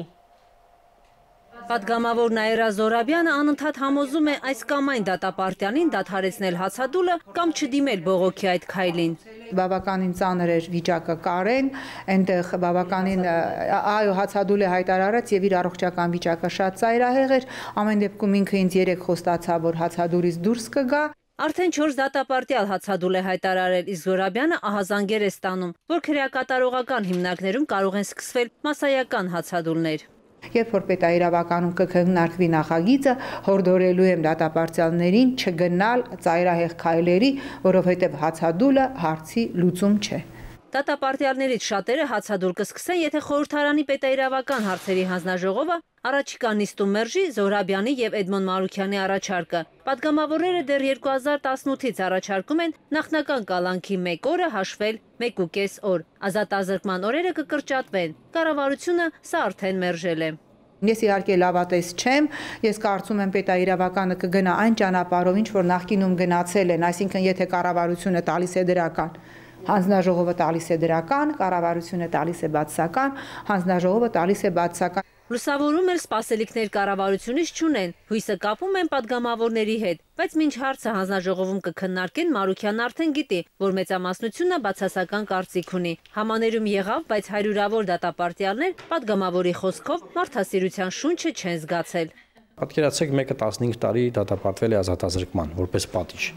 Պատգամավոր Նաիրա Զորաբյանը անընդհատ համոզում է այս կամ այն դատապարտյանին դադարեցնել հացադուլը կամ չդիմել բողոքի այդ քայլին։ Բավականին ծանր էր վիճակը կարեն, այնտեղ բավականին այո հացադուլ է հայտարարած եւ իր առողջական վիճակը շատ ծայրահեղ էր, ամեն դեպքում ինքը ինձ երեք խոստացավ, որ հացադուլից դուրս կգա։ Արդեն չորս դատապարտյալ հացադուլ է հայտարարել, իսկ Զորաբյանը ահազանգեր է ստանում, որ քրեակատարողական հիմնարկներում կարող են սկսվել մասսայական հացադուլներ։ Երբ որ պետաիրավականում կքննարկվի նախագիծը, հորդորելու եմ դատապարտյալներին չգնալ ծայրահեղ քայլերի, որովհետև հացադուլը հարցի լուծում չէ։ Դատապարտյալներից շատերը հացադուլ կսկսեն, եթե խորհրդարանի պետաիրավական հարցերի հանձնաժողովը առաջիկա նիստում մերժի Զորաբյանի եւ Էդմոն Մարուքյանի առաջարկը։ Պատգամավորները դեռ երկու հազար տասնութից առաջարկում են նախնական կալանքի մեկ օրը հաշվել մեկ ու կես օր։ Ազատազրկման օրերը կկրճատվեն։ Կառավարությունը սա արդեն մերժել է։ Ես իհարկե լավատես չեմ, ես կարծում եմ պետաիրավականը կգնա այն ճանապարհով, ինչ որ նախկինում գնացել են, այսինքն եթե կառավարությունը տալիս է դրական, հանձնաժողովը տալիս է դրական, կառավարությունը տալիս է բացասական, հանձնաժողովը տալիս է բացասական։ Լուսավորում էլ սպասելիքներ կառավարությունից չունեն, հույսը կապում են պատգամավորների հետ, բայց մինչ հարցը հանձնաժողովում կքննարկեն, Մարուքյանն արդեն գիտի, որ մեծամասնությունը բացասական կարծիք ունի։ Համաներում եղավ, բայց հարյուրավոր դատապարտյալներ պատգամավորի խոսքով մարդասիրության շունչը չեն զգացել։ Պատկերացրեք, մեկը տասնհինգ տարի դատապարտվել է ազատազրկման որպես պատիժ։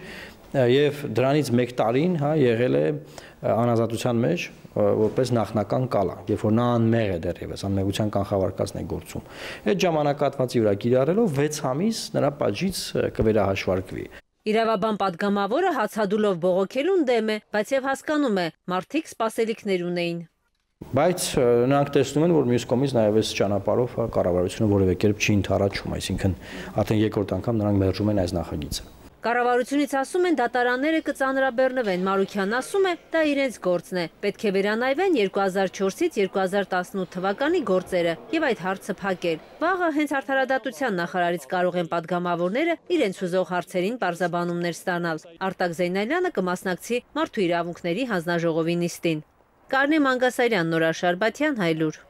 Եվ դրանից մեկ տարին հա եղել է անազատության մեջ որպես նախնական կալա, երբ որ նա անմեղ է դեռևս, անմեղության կանխավարկածն է գործում։ Այդ ժամանակահատվածի վրա կիրառելով վեց ամիս նրա պատժից կվերահաշվարկվի։ Իրավաբան պատգամավորը հացադուլով բողոքելուն դեմ է, բայց եւ հասկանում է, մարդիկ սպասելիքներ ունեին։ Բայց նրանք տեսնում են, որ մյուս կողմից նաև այս ճանապարհով կառավարությունը որևէ կերպ չի ընդառաջում, այսինքն արդեն երկրորդ անգամ նրանք մերժում են այս նախագիծը։ Կառավարությունից ասում են դատարանները կծանրաբեռնվեն, Մարուքյանն ասում է, դա իրենց գործն է, պետք է վերանայվեն երկու հազար չորսից երկու հազար տասնութ թվականի գործերը եւ այդ հարցը փակել։ Վաղը հենց արդարադատության նախարարից կարող են պատգամավորները իրենց ուզող հարցերին պարզաբանումներ ստանալ։ Արտակ Զեյնալյանը կմասնակցի Մարդու իրավունքների հանձնաժողովի նիստին։ Կարնե Մանգասարյան, Նորաշ Արբաթյան, Հայլուր։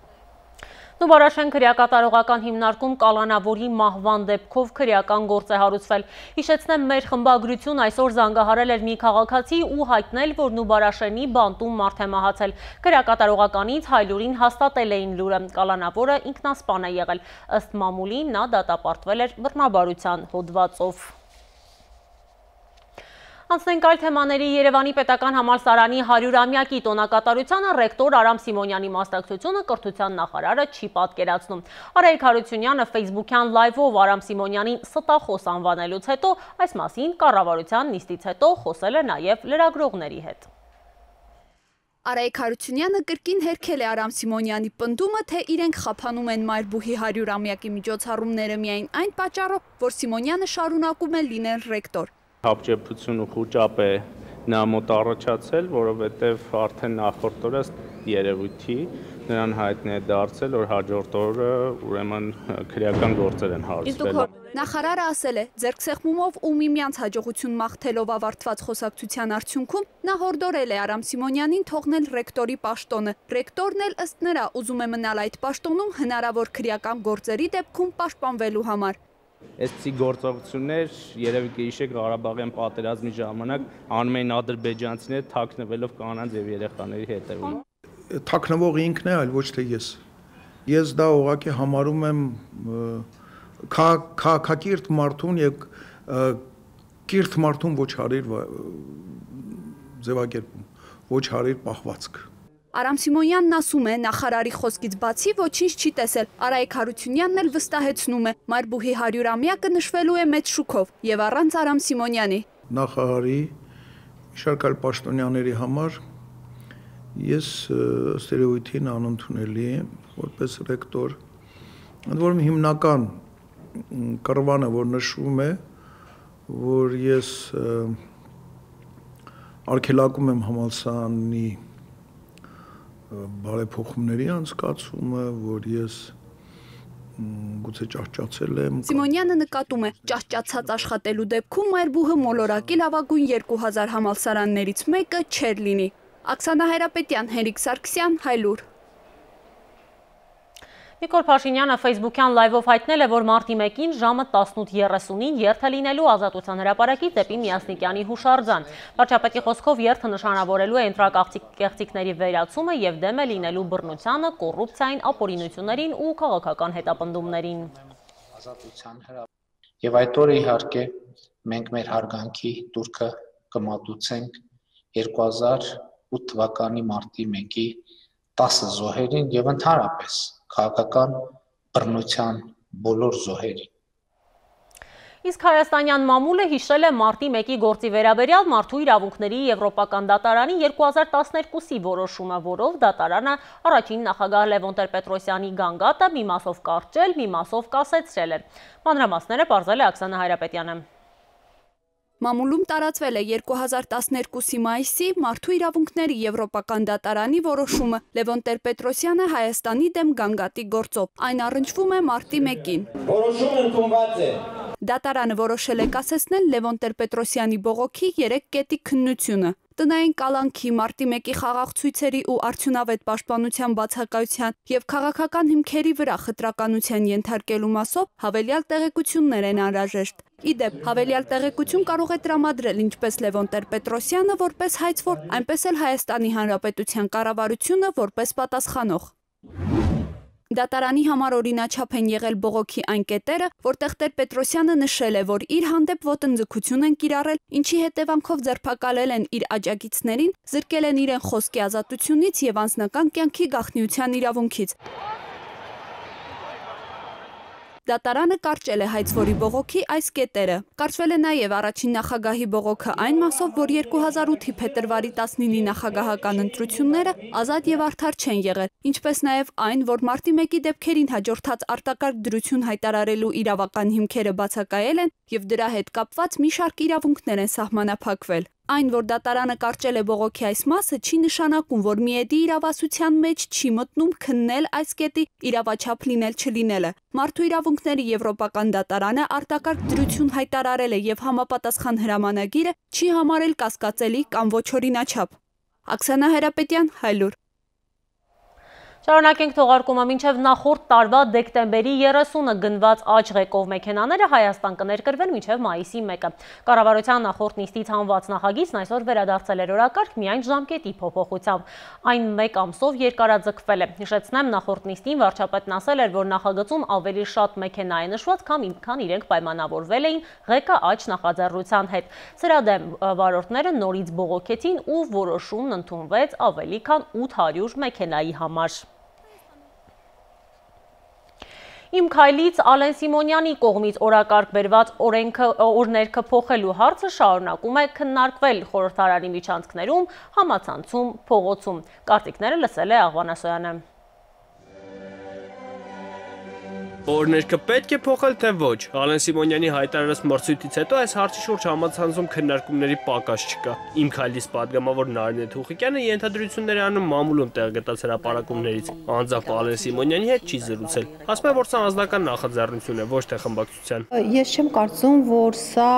Նուբարաշեն քրեակատարողական հիմնարկում կալանավորի մահվան դեպքով քրեական գործ է հարուցվել։ Հիշեցնեմ, մեր խմբագրություն այսօր զանգահարել էր մի քաղաքացի ու հայտնել, որ Նուբարաշենի բանտում մարդ է մահացել։ Քրեակատարողականից Հայլուրին հաստատել էին լուրը։ Կալանավորը ինքնասպան է եղել։ Ըստ մամուլի նա դատապարտվել էր բռնաբարության հոդվածով։ Անցնենք այլ թեմաների Երևանի պետական համալսարանի հարյուրամյակի տոնակատարությանը ռեկտոր Արամ Սիմոնյանի մասնակցությունը կրթության նախարարը չի պատկերացնում։ Արայիկ Հարությունյանը Facebook-յան լայվով Արամ Սիմոնյանին ստախոս անվանելուց հետո այս մասին կառավարության նիստից հետո խոսել է նաև լրագրողների հետ։ Արայիկ Հարությունյանը կրկին հերքել է Արամ Սիմոնյանի պնդումը, թե իրենք խափանում են Մայրբուհի հարյուրամյակի միջոցառումները միայն այն պատճառով, որ Սիմոնյանը շարունակում է լինել ռեկտոր։ Հապճեպություն ու խուճապ է նա մոտ առաջացել, որովհետև արդեն նախորդ օրը երևույթի նրան հայտնի է դարձել, որ հաջորդ օրը ուրեմն քրեական գործեր են հարուցվել։ Նախարարը ասել է, ձեռքսեղմումով ու միմյանց հաջողություն մաղթելով ավարտված խոսակցության արդյունքում նա հորդորել է Արամ Սիմոնյանին թողնել ռեկտորի պաշտոնը։ Ռեկտորն էլ ըստ նրա ուզում է մնալ այդ պաշտոնում հնարավոր քրեական գործերի դեպքում պաշտպանվելու համար։ Այսպիսի գործողություններ երևի կհիշեք Ղարաբաղյան պատերազմի ժամանակ անում էին ադրբեջանցիները թաքնվելով կանանց եւ երեխաների հետևում։ Թաքնվողը ինքն է, այլ ոչ թե ես։ Ես դա ուղղակի համարում եմ քաղաքակիրթ մարդուն եւ կիրթ մարդուն ոչ հարիր ձևակերպում, ոչ հարիր պահվածք։ Արամ Սիմոնյանն ասում է, նախարարի խոսքից բացի ոչինչ չի տեսել։ Արայիկ Հարությունյանն էլ վստահեցնում է, Մայրբուհի հարյուրամյակը նշվելու է մեծ շուքով եւ առանց Արամ Սիմոնյանի։ Նախարարի շարքալ պաշտոնյաների համար ես ըստ երևույթին անընդունելի եմ որպես ռեկտոր։ Ընդ որում հիմնական կռվանը, որ նշվում է, որ ես արգելակում եմ համալսարանի բարեփոխումների անցկացումը, որ ես գուցե ճահճացել եմ։ Սիմոնյանը նկատում է, ճահճացած աշխատելու դեպքում Մայրբուհը մոլորակի լավագույն երկու հազար համալսարաններից մեկը չէր լինի։ Աքսանա Հայրապետյան, Հերիկ Սարգսյան, Հայլուր։ Նիկոլ Փաշինյանը Facebook-յան լայվով հայտնել է, որ մարտի մեկին ժամը տասնութ երեսունին երթը լինելու Ազատության հրապարակից դեպի Միասնիկյանի հուշարձան։ Վարչապետի խոսքով երթը նշանավորելու է ընտրակեղծիքների վերացումը եւ դեմ է լինելու բռնությանը, կոռուպցիային, ապօրինություններին ու քաղաքական հետապնդումներին։ Եվ այդ օրը իհարկե մենք մեր հարգանքի տուրքը կմատուցենք երկու հազար ութ թվականի մարտի մեկի տասը զոհերին եւ ընդհանրապես քաղաքական բռնության բոլոր զոհերին։ Իսկ հայաստանյան մամուլը հիշել է մարտի մեկի գործի վերաբերյալ մարդու իրավունքների Եվրոպական դատարանի երկու հազար տասներկուսի որոշումը, որով դատարանը առաջին նախագահ Լևոն Տեր-Պետրոսյանի գանգատը մի մասով կարճել, մի մասով կասեցրել է։ Մանրամասները պարզել է Աքսանա Հայրապետյանը։ Մամուլում տարածվել է երկու հազար տասներկուսի մայիսի մարդու իրավունքների Եվրոպական դատարանի որոշումը Լևոն Տեր-Պետրոսյանը Հայաստանի դեմ գանգատի գործով։ Այն առնչվում է մարտի մեկին։ Որոշումը ընդունված է։ Դատարանը որոշել է կասեցնել Լևոն Տեր-Պետրոսյանի բողոքի երեք կետի քննությունը։ Տնային կալանքի, մարտի մեկի խաղաղ ցույցերի ու արդյունավետ պաշտպանության բացակայության եւ քաղաքական հիմքերի վրա խտրականության ենթարկելու մասով հավելյալ տեղեկություններ են անհրաժեշտ։ Իդեպ, հավելյալ տեղեկություն կարող է տրամադրել ինչպես Լևոն Տեր-Պետրոսյանը որպես հայցվոր, այնպես էլ Հայաստանի Հանրապետության կառավարությունը որպես պատասխանող։ Դատարանի համար օրինաչափ են եղել բողոքի այն կետերը, որտեղ Տեր-Պետրոսյանը նշել է, որ իր հանդեպ ոտնձգություն են կիրառել, ինչի հետևանքով ձերբակալել են իր աջակիցներին, զրկել են իրեն խոսքի ազատությունից եւ անձնական կյանքի գաղտնիության իրավունքից։ Դատարանը կարճել է հայցվորի բողոքի այս կետերը։ Կարճվել է նաև առաջին նախագահի բողոքը այն մասով, որ երկու հազար ութի փետրվարի տասնինի նախագահական ընտրությունները ազատ եւ արդար չեն եղել, ինչպես նաև այն, որ մարտի մեկի դեպքերին հաջորդած արտակարգ դրություն հայտարարելու իրավական հիմքերը բացակայել են եւ դրա հետ կապված մի շարք իրավունքներ են սահմանափակվել։ Այն, որ դատարանը կարճել է բողոքի այս մասը, չի նշանակում, որ միեդի իրավասության մեջ չի մտնում քննել այս կետի իրավաչափ լինել չլինելը։ Մարդու իրավունքների Եվրոպական դատարանը արտակարգ դրություն հայտարարել է եւ համապատասխան հրամանագիրը չի համարել կասկածելի կամ ոչ օրինաչափ։ Աքսանա Հայրապետյան, Հայլուր։ Շարունակենք թողարկումը մինչև նախորդ տարվա դեկտեմբերի երեսունը գնված աճ ղեկով մեքենաները Հայաստան կներկրվեն մինչև մայիսի մեկը։ Կառավարության նախորդ նիստից հանված նախագիծն այսօր վերադարձել էր օրակարգ միայն ժամկետի փոփոխությամբ։ Այն մեկ ամսով երկարաձգվել է։ Հիշեցնեմ, նախորդ նիստին վարչապետն ասել էր, որ նախագծում ավելի շատ մեքենա է նշված, քան իրենք պայմանավորվել էին ղեկը աճ նախաձեռնության հետ։ Սրա դեմ վարորդները նորից բողոքեցին ու որոշումն ընդունվեց ավելի քան ութ հարյուր մեքենայի համար։ Իմ քայլից Ալեն Սիմոնյանի կողմից օրակարգ բերված օրենքը փոխելու հարցը շարունակում է քննարկվել խորհրդարանի միջանցքներում, համացանցում, փողոցում։ Կարծիքները լսել է Աղվանասոյանը։ Օրենքը պետք է փոխել, թե ոչ։ Ալեն Սիմոնյանի հայտարարած մրցույթից հետո այս հարցի շուրջ համացանցում քննարկումների պակաս չկա։ Իմ քայլից պատգամավոր Նարինե Թուխիկյանը ենթադրություններ է անում մամուլում տեղգտած հրապարակումներից։ Անձամբ Ալեն Սիմոնյանի հետ չի զրուցել։ Ասում է, որ սա անձնական նախաձեռնություն է, ոչ թե խմբակցության։ Ես չեմ կարծում, որ սա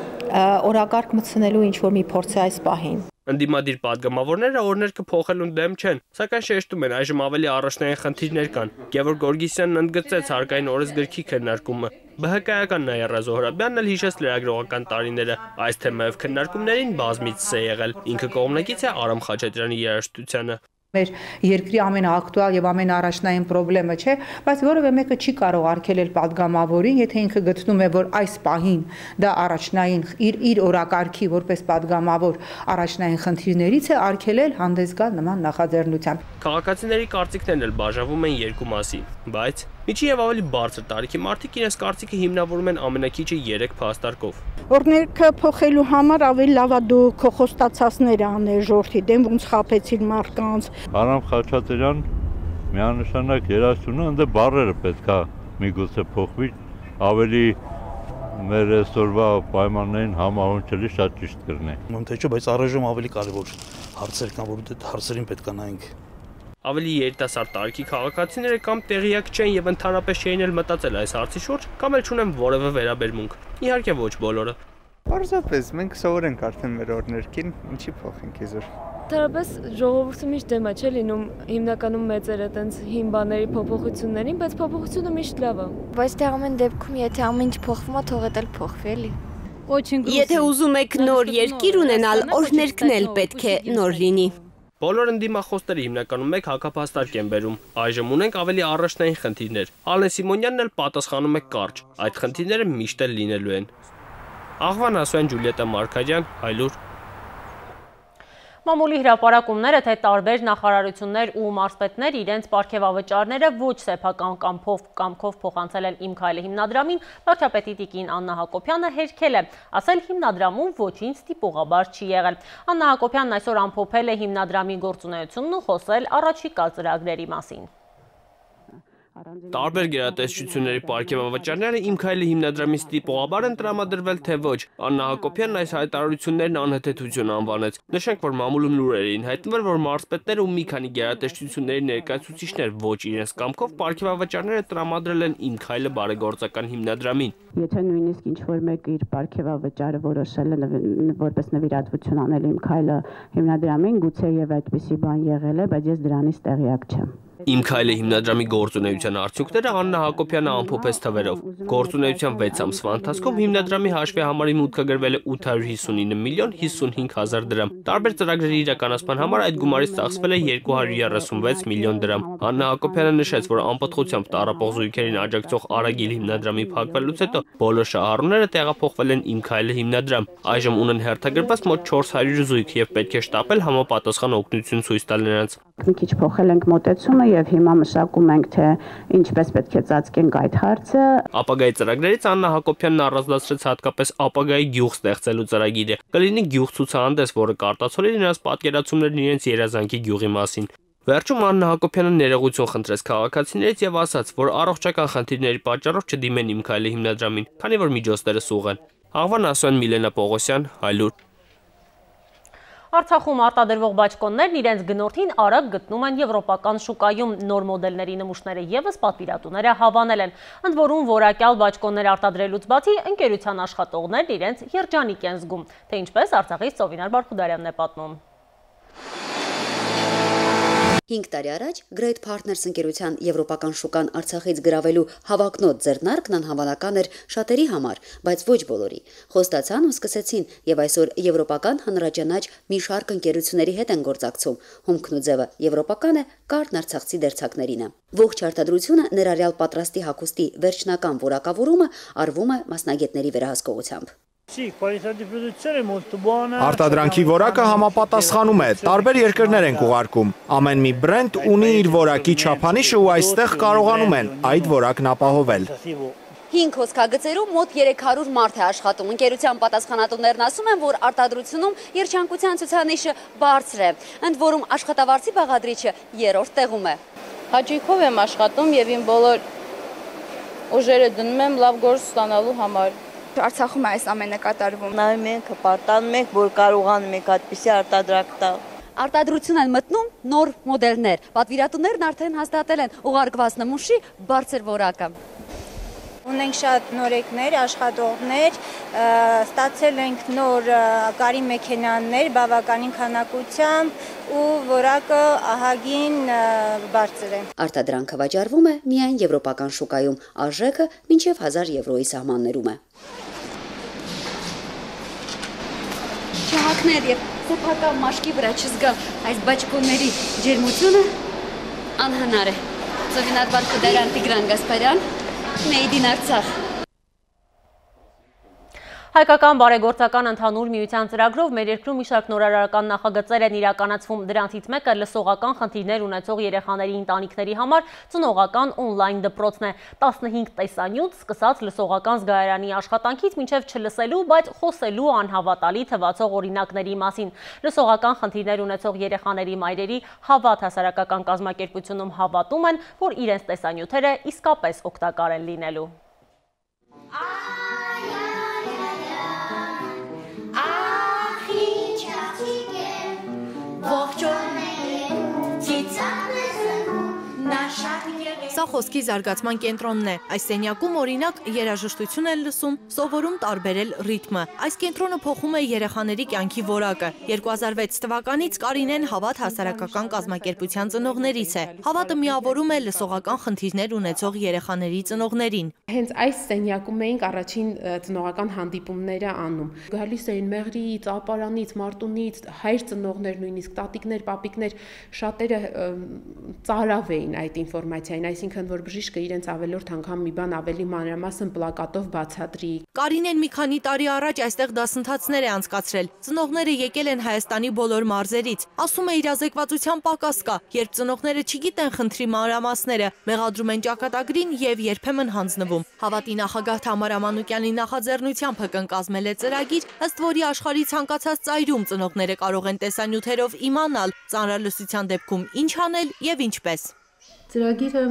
օրակարգ մտցնելու ինչ-որ մի փորձ է այս պահին։ Ընդդիմադիր պատգամավորները օրենքը փոխելուն դեմ չեն, սակայն շեշտում են այժմ ավելի առաջնային խնդիրներ կան։ Գևորգ Գորգիսյանն ընդգծեց հարկային օրենսգրքի քննարկումը։ Բ Հ Կայական Նաիրա Զոհրաբյանն էլ հիշեց լրագրողական տարիները։ Այս թեմայով քննարկումներին բազմիցս է եղել։ Ինքը կողմնակից է Արամ Խաչատրյանի երաժշտությանը։ Մեր երկրի ամենաակտուալ եւ ամենաառաջնային խնդիրը չէ, բայց որևէ մեկը չի կարող արգելել падգամավորին, եթե ինքը գտնում է, որ այս պահին դա առաջնային իր իր օրակարգի որպես падգամավոր առաջնային խնդիրներից է արգելել հանդես գալ նման նախաձեռնությամբ։ Քաղաքացիների կարծիքներն էլ բաժանվում են երկու մասի, բայց միջի եւ ավելի բարձր տարիքի մարդիկ իրենց կարծիքը հիմնավորում են ամենակիչը երեք փաստարկով։ Օրենքը փոխելու համար ավելի լավ է դու քո խոստացածները անել ժողովրդի դեմ, ոնց խաբեցին մարդկանց։ Արամ Խաչատրյան միանշանակ երաժշտությունը ընդ բառերը պետքա միգուցե փոխվի, ավելի մեր այսօրվա պայմաններին համահունչելի շատ ճիշտ կլինի։ Ում թե չէ, բայց առայժմ ավելի կարևոր հարցեր կան, որ դե հարցերին պետք է նայենք։ Ավելի երիտասարդ տարիքի քաղաքացիները կամ տեղյակ չեն եւ ընդհանրապես չէին էլ մտածել այս հարցի շուրջ, կամ էլ չունեն որևէ վերաբերմունք։ Իհարկե ոչ բոլորը։ Պարզապես մենք սովորենք արդեն մեր օրներքին, ինչի փոխենք իզուր։ Դեռևս ժողովուրդը միշտ դեմ է չէ լինում հիմնականում մեծերը այտենց հին բաների փոփոխություններին, բայց փոփոխությունը միշտ լավ է։ Բայց դե ամեն դեպքում եթե ամեն ինչ փոխվում է, թող էլ փոխվի էլի։ Եթե ուզում եք նոր երկիր ունենալ, օրհներքն էլ պետք է նոր լինի։ Բոլոր ընդդիմախոսները հիմնականում մեկ հակափաստարկ են բերում։ Այժմ ունենք ավելի առաջնային խնդիրներ։ Ալեն Սիմոնյանն էլ պատասխանում է կարճ։ Այդ խնդիրները միշտ էլ լինելու են։ Աղվանասոյան, Ջուլիետա Մարգարյան, Հայլուր։ Մամուլի հրապարակումները, թե տարբեր նախարարություններ ու մարզպետներ իրենց պարգևավճարները ոչ սեփական կամքով փոխանցել են Իմ քայլը հիմնադրամին, վարչապետի տիկին Աննա Հակոբյանը հերքել է, ասել հիմնադրամում ոչինչ ստիպողաբար չի եղել։ Աննա Հակոբյանն այսօր ամփոփել է հիմնադրամի գործունեությունն ու խոսել առաջիկա ծրագրերի մասին։ Տարբեր գերատեսչությունների պարգևավճարները Իմ քայլը հիմնադրամից ստիպողաբար են տրամադրվել, թե ոչ։ Աննա Հակոբյանն այս հայտարարություններն անհեթեթություն անվանեց։ Նշենք, որ մամուլում լուրեր էին հայտնվել, որ մարզպետները ու մի քանի գերատեսչությունների ներկայացուցիչներ ոչ իրենց կամքով պարգևավճարները տրամադրել են Իմ քայլը բարեգործական հիմնադրամին։ Եթե նույնիսկ ինչ-որ մեկը իր պարգևավճարը որոշել է որպես նվիրատվություն անել Իմ քայլը հիմնադրամին, գուցե եւ այդպիսի բան եղել է, բայց ես դրանից տեղյակ չեմ։ Իմ քայլը հիմնադրամի գործունեության արդյունքները Աննա Հակոբյանը ամփոփեց թվերով։ Գործունեության վեց ամսվա ընթացքում հիմնադրամի հաշվի համարի մուտքը գրվել է ութ հարյուր հիսունինը միլիոն հիսունհինգ հազար դրամ։ Տարբեր ծրագրերի իրականացման համար այդ գումարից ծախսվել է երկու հարյուր երեսունվեց միլիոն դրամ։ Աննա Հակոբյանը նշեց, որ անպտղությամբ տառապող զույգերին աջակցող Արագիլ հիմնադրամի փակվելուց հետո բոլոր շահառուները տեղափոխվել են Իմ քայլը հիմնադրամ։ Այժմ ունեն հերթագրված մոտ չորս հարյուր զույգ եւ պետք է շտապել համապատասխան օգնություն ցույց տալ նրանց։ Մի քիչ փոխել ենք մոտեցումը եւ հիմա մշակում ենք, թե ինչպես պետք է ծածկենք այդ հարցը։ Ապագայի ծրագրերից Աննա Հակոբյանն առանձնացրեց հատկապես ապագայի գյուղ ստեղծելու ծրագիրը։ Կլինի գյուղ ցուցահանդես, որը կարտացոլի նրանց պատկերացումներն իրենց երազանքի գյուղի մասին։ Վերջում Աննա Հակոբյանը ներողություն խնդրեց քաղաքացիներից եւ ասաց, որ առողջական խնդիրների պատճառով չդիմեն Իմ քայլը հիմնադրամին, քանի որ միջոցները սուղ են։ Աղվանասոյան, Միլենա Պողոսյան, Հայլուր։ Արցախում արտադրվող բաճկոններն իրենց գնորդին արագ գտնում են եվրոպական շուկայում, նոր մոդելների նմուշները ևս պատվիրատուները հավանել են, ընդ որում որակյալ բաճկոններ արտադրելուց բացի ընկերության աշխատողներն իրենց երջանիկ են զգում, թե ինչպես Արցախից Ծովինար Բարխուդարյանն է պատմում։ հինգ տարի առաջ Great Partners ընկերության եվրոպական շուկան Արցախից գրավելու հավակնոտ ձեռնարկն անհավանական էր շատերի համար, բայց ոչ բոլորի։ Խոստացան ու սկսեցին եւ այսօր եվրոպական հանրաճանաչ մի շարք ընկերությունների հետ են գործակցում։ Հումքն ու ձևը եվրոպական է, կարն արցախցի դերձակներին է։ Ողջ արտադրությունը ներառյալ պատրաստի հագուստի վերջնական որակավորումը արվում է մասնագետների վերահսկողությամբ։ Արտադրանքի որակը համապատասխանում է, տարբեր երկրներ են ուղարկում։ Ամեն մի բրենդ ունի իր որակի չափանիշը ու այստեղ կարողանում են այդ որակն ապահովել։ Հինգ հոսքագծերում մոտ երեք հարյուր մարդ է աշխատում։ Ընկերության պատասխանատուներն ասում են, որ արտադրությունում երջանկության ցուցանիշը բարձր է, ընդ որում աշխատավարձի բաղադրիչը երրորդ տեղում է։ Հաճույքով եմ աշխատում եւ իմ բոլոր ուժերը դնում եմ լավ գործ ստանալու համար։ Արցախում է այս ամենը կատարվում։ Նայում ենք, պատանում ենք, որ կարողանում ենք այդպիսի արտադրանք տալ։ Արտադրություն են մտնում նոր մոդելներ։ Պատվիրատուներն արդեն հաստատել են ուղարկված նմուշի բարձր որակը։ Ունենք շատ նորեկներ, աշխատողներ, ստացել ենք նոր կարի մեքենաներ բավականին քանակությամբ ու որակը ահագին բարձր է։ Արտադրանքը վաճառվում է միայն եվրոպական շուկայում, արժեքը մինչև հազար եվրոյի սահմաններում է։ Չհակներ եւ սեփական մաշկի վրա չզգալ այս բաճկոնների ջերմությունը անհնար է։ Ծովինար Բարխուդարյան, Տիգրան Գասպարյան, Made in Artsakh։ Հայկական բարեգործական ընդհանուր միության ծրագրով մեր երկրում մի շարք նորարարական նախագծեր են իրականացվում, դրանցից մեկը լսողական խնդիրներ ունեցող երեխաների ընտանիքների համար ծնողական օնլայն դպրոցն է։ տասնհինգ տեսանյութ, սկսած լսողական զգայարանի աշխատանքից մինչև չլսելու, բայց խոսելու անհավատալի թվացող օրինակների մասին։ Լսողական խնդիրներ ունեցող երեխաների մայրերի Հավատ հասարակական կազմակերպությունում հավատում են, որ իրենց տեսանյութերը իսկապես օգտակար են լինելու։ Սա խոսքի զարգացման կենտրոնն է։ Այս սենյակում օրինակ երաժշտություն են լսում, սովորում տարբերել ռիթմը։ Այս կենտրոնը փոխում է երեխաների կյանքի որակը։ երկու հազար վեց թվականից Կարինեն Հավատ հասարակական կազմակերպության ծնողներից է։ Հավատը միավորում է լսողական խնդիրներ ունեցող երեխաների ծնողներին։ Հենց այս սենյակում էինք առաջին ծնողական հանդիպումները անում։ Գալիս էին Մեղրիից, Ապարանից, Մարտունից, հայր ծնողներ, նույնիսկ տատիկներ, պապիկներ, շատերը ծարավ էին այդ ինֆորմացիային, այսինքն որ բժիշկը իրենց ավելորդ անգամ մի բան ավելի մանրամասն պլակատով բացատրի։ Կարինեն մի քանի տարի առաջ այստեղ դասընթացներ է անցկացրել։ Ծնողները եկել են Հայաստանի բոլոր մարզերից։ Ասում է իրազեկվածության պակաս կա, երբ ծնողները չգիտեն խնդրի մանրամասները, մեղադրում են ճակատագրին եւ երբեմն հանձնվում։ Հավատի նախագահ Թամար Ամանուկյանի նախաձեռնությամբ ՀԿ-ն կազմել է ծրագիր, ըստ որի աշխարհի ցանկացած ծայրում ծնողները կարող են տեսանյութերով իմանալ ծանրալուսության դեպքում ինչ անել եւ ինչպես։ Ծրագիրը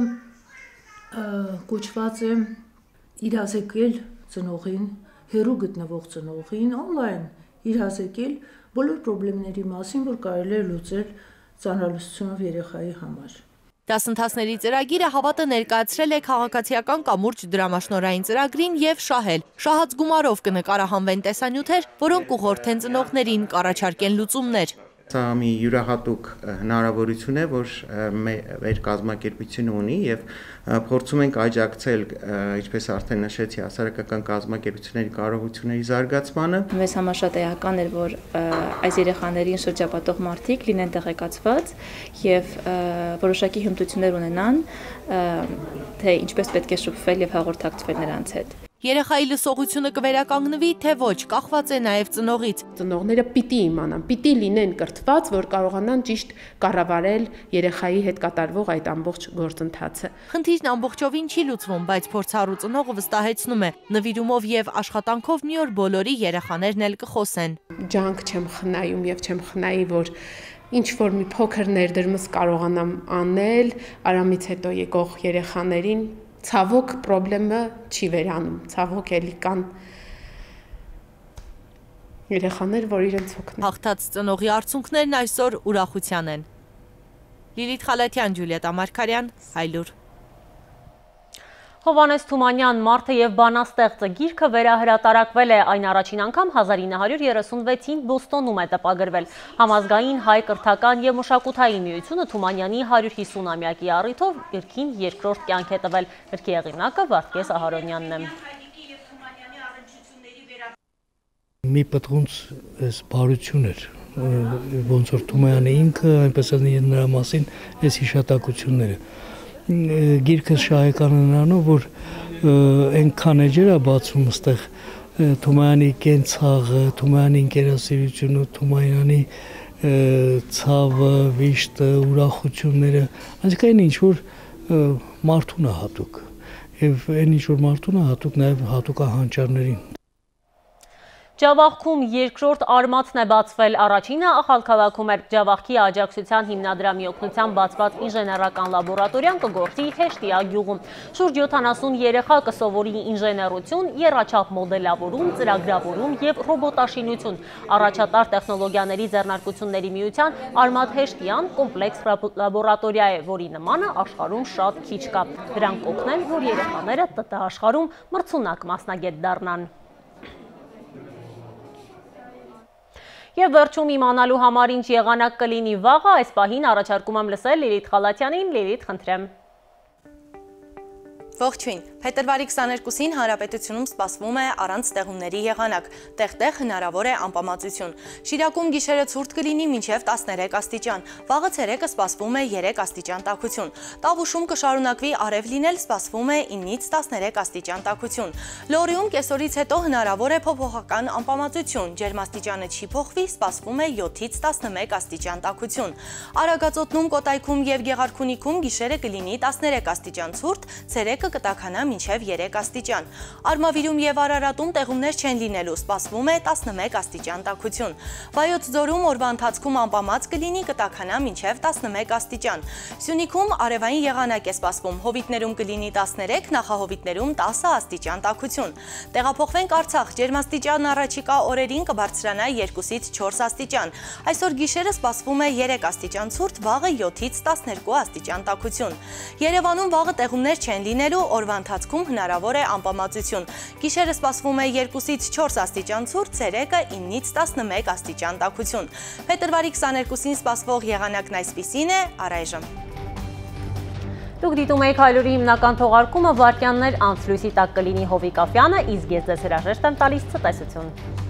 կոչված է իրազեկել ծնողին, հեռու գտնվող ծնողին օնլայն իրազեկել բոլոր խնդիրների մասին, որ կարելի է լուծել ծանրալուսությամբ երեխայի համար։ Դասընթացների ծրագիրը Հավատը ներկայացրել է քաղաքացիական կամուրջ դրամաշնորհային ծրագրին եւ շահել։ Շահած գումարով կնկարահանվեն տեսանյութեր, որոնք ուղղորդեն ծնողներին, կառաջարկեն լուծումներ։ Սա մի յուրահատուկ հնարավորություն է, որ մեր կազմակերպությունը ունի եւ փորձում ենք աջակցել, ինչպես արդեն նշեցի, հասարակական կազմակերպությունների կարողությունների զարգացմանը։ Մեզ համար շատ էական էր, որ այս երեխաներին շրջապատող մարդիկ լինեն տեղեկացված եւ որոշակի հմտություններ ունենան, թե ինչպես պետք է շփվել եւ հաղորդակցվել նրանց հետ։ Երեխայի լսողությունը կվերականգնվի, թե ոչ, կախված է նաև ծնողից։ Ծնողները պիտի իմանան, պիտի լինեն կրթված, որ կարողանան ճիշտ կառավարել երեխայի հետ կատարվող այդ ամբողջ գործընթացը։ Խնդիրն ամբողջովին չի լուծվում, բայց փորձառու ծնողը վստահեցնում է, նվիրումով եւ աշխատանքով մի օր բոլորի երեխաներն էլ կխոսեն։ Ջանք չեմ խնայում եւ չեմ խնայի, որ ինչ որ մի փոքր ներդրումս կարողանամ անել, արամից հետո եկող երեխաներին ցավոք խնդրը չի վերանում, ցավոք էլի կան երեխաներ, որ իրենց օգնեն։ Հաղթած ծնողի արցունքներն այսօր ուրախության են։ Լիլիթ Խալաթյան, Ջուլիետա Մարգարյան, Հայլուր։ Հովանես Թումանյան «Մարդը և բանաստեղծը» գիրքը վերահրատարակվել է, այն առաջին անգամ հազար ինը հարյուր երեսունվեցին Բոստոնում է տպագրվել։ Համազգային հայ կրթական և մշակութային միությունը Թումանյանի հարյուր հիսունամյակի առիթով գրքին երկրորդ կյանք է տվել։ Գրքի հեղինակը Վարդգես Ահարոնյանն է։ Մի պտղունց բարություն էր, ոնց որ Թումանյանը ինքը, այնպես էլ նրա մասին այս հիշատակությունները։ Գիրքը շահեկան է նրանով, որ այնքան էջեր է բացում ստեղ Թումանյանի կենցաղը, Թումանյանի ընկերասիրությունը, Թումանյանի ցավը, վիշտը, ուրախությունները, այսինքն ինչ որ մարդուն է հատուկ, եւ այն ինչ որ մարդուն է հատուկ, նաեւ հատուկ է հանճարներին։ Ջավախքում երկրորդ արմատն է բացվել, առաջինը Ախալքաղաքում էր։ Ջավախքի աջակցության հիմնադրամի օգնությամբ բացված ինժեներական լաբորատորիան կգործի Հեշտիա գյուղում։ Շուրջ յոթանասուն երեխա կսովորի ինժեներություն, եռաչափ մոդելավորում, ծրագրավորում եւ ռոբոտաշինություն։ Առաջատար տեխնոլոգիաների ձեռնարկությունների միության Արմատ Հեշտիան կոմպլեքս լաբորատորիա է, որի նմանը աշխարհում շատ քիչ կա։ Դրանք կօգնեն, որ երեխաները ՏՏ աշխարհում մրցունակ մասնագետ դառնան։ Եվ վերջում իմանալու համար ինչ եղանակ կլինի վաղը, այս պահին առաջարկում եմ լսել Լիլիթ Խալաթյանին։ Լիլիթ, խնդրեմ։ Ողջույն, փետրվարի քսաներկուսին Հանրապետությունում սպասվում է առանց ստեղումների եղանակ, տեղ-տեղ հնարավոր է անպամացություն։ Շիրակում գիշերը ցուրտ կլինի մինչև տասներեք աստիճան, վաղը ցերեկը սպասվում է երեք աստիճան տաքություն։ Տավուշում կշարունակվի արև լինել, սպասվում է ինից տասներեք աստիճան տաքություն։ Լոռիում կեսօրից հետո հնարավոր է փոփոխական անպամացություն, ջերմաստիճանը չի փոխվի, սպասվում է յոթից տասնմեկ աստիճան տաքություն։ Արագածոտնում, Կոտայքում եւ Գեղարքունիքում գիշերը կլինի տասներեք աստիճան ցուրտ, ցերեկը կտաքանա մինչև երեք աստիճան։ Արմավիրում եւ Արարատում տեղումներ չեն լինելու, սպասվում է տասնմեկ աստիճան տաքություն։ Վայոց ձորում օրվա ընթացքում անպամած կլինի, կտաքանա մինչև տասնմեկ աստիճան։ Սյունիքում արևային եղանակ է սպասվում, հովիտներում կլինի տասներեք, նախահովիտներում տասը աստիճան տաքություն։ Տեղափոխվենք Արցախ, ջերմաստիճանն առաջիկա օրերին կբարձրանա երկուսից չորս աստիճան։ Այսօր գիշերը սպասվում է երեք աստիճան ցուրտ, վաղը յոթից տասներկու աստիճան տաքություն։ Երևանում վաղը տեղումներ չեն լինելու, օրվա ընթացքում հնարավոր է անպամացություն։ Գիշերը սպասվում է երկուսից չորս աստիճան ցուրտ, ցերեկը ինից տասնմեկ աստիճան տաքություն։ Փետրվարի քսաներկուսին սպասվող եղանակն այսպիսին է, առայժմ։ Դուք դիտում եք Հայլուրի հիմնական թողարկումը, վայրկյաններ անց լույսի տակ կլինի Հովիկ Աֆյանը, իսկ ես ձեզ հրաժեշտ եմ տալիս ցտեսություն։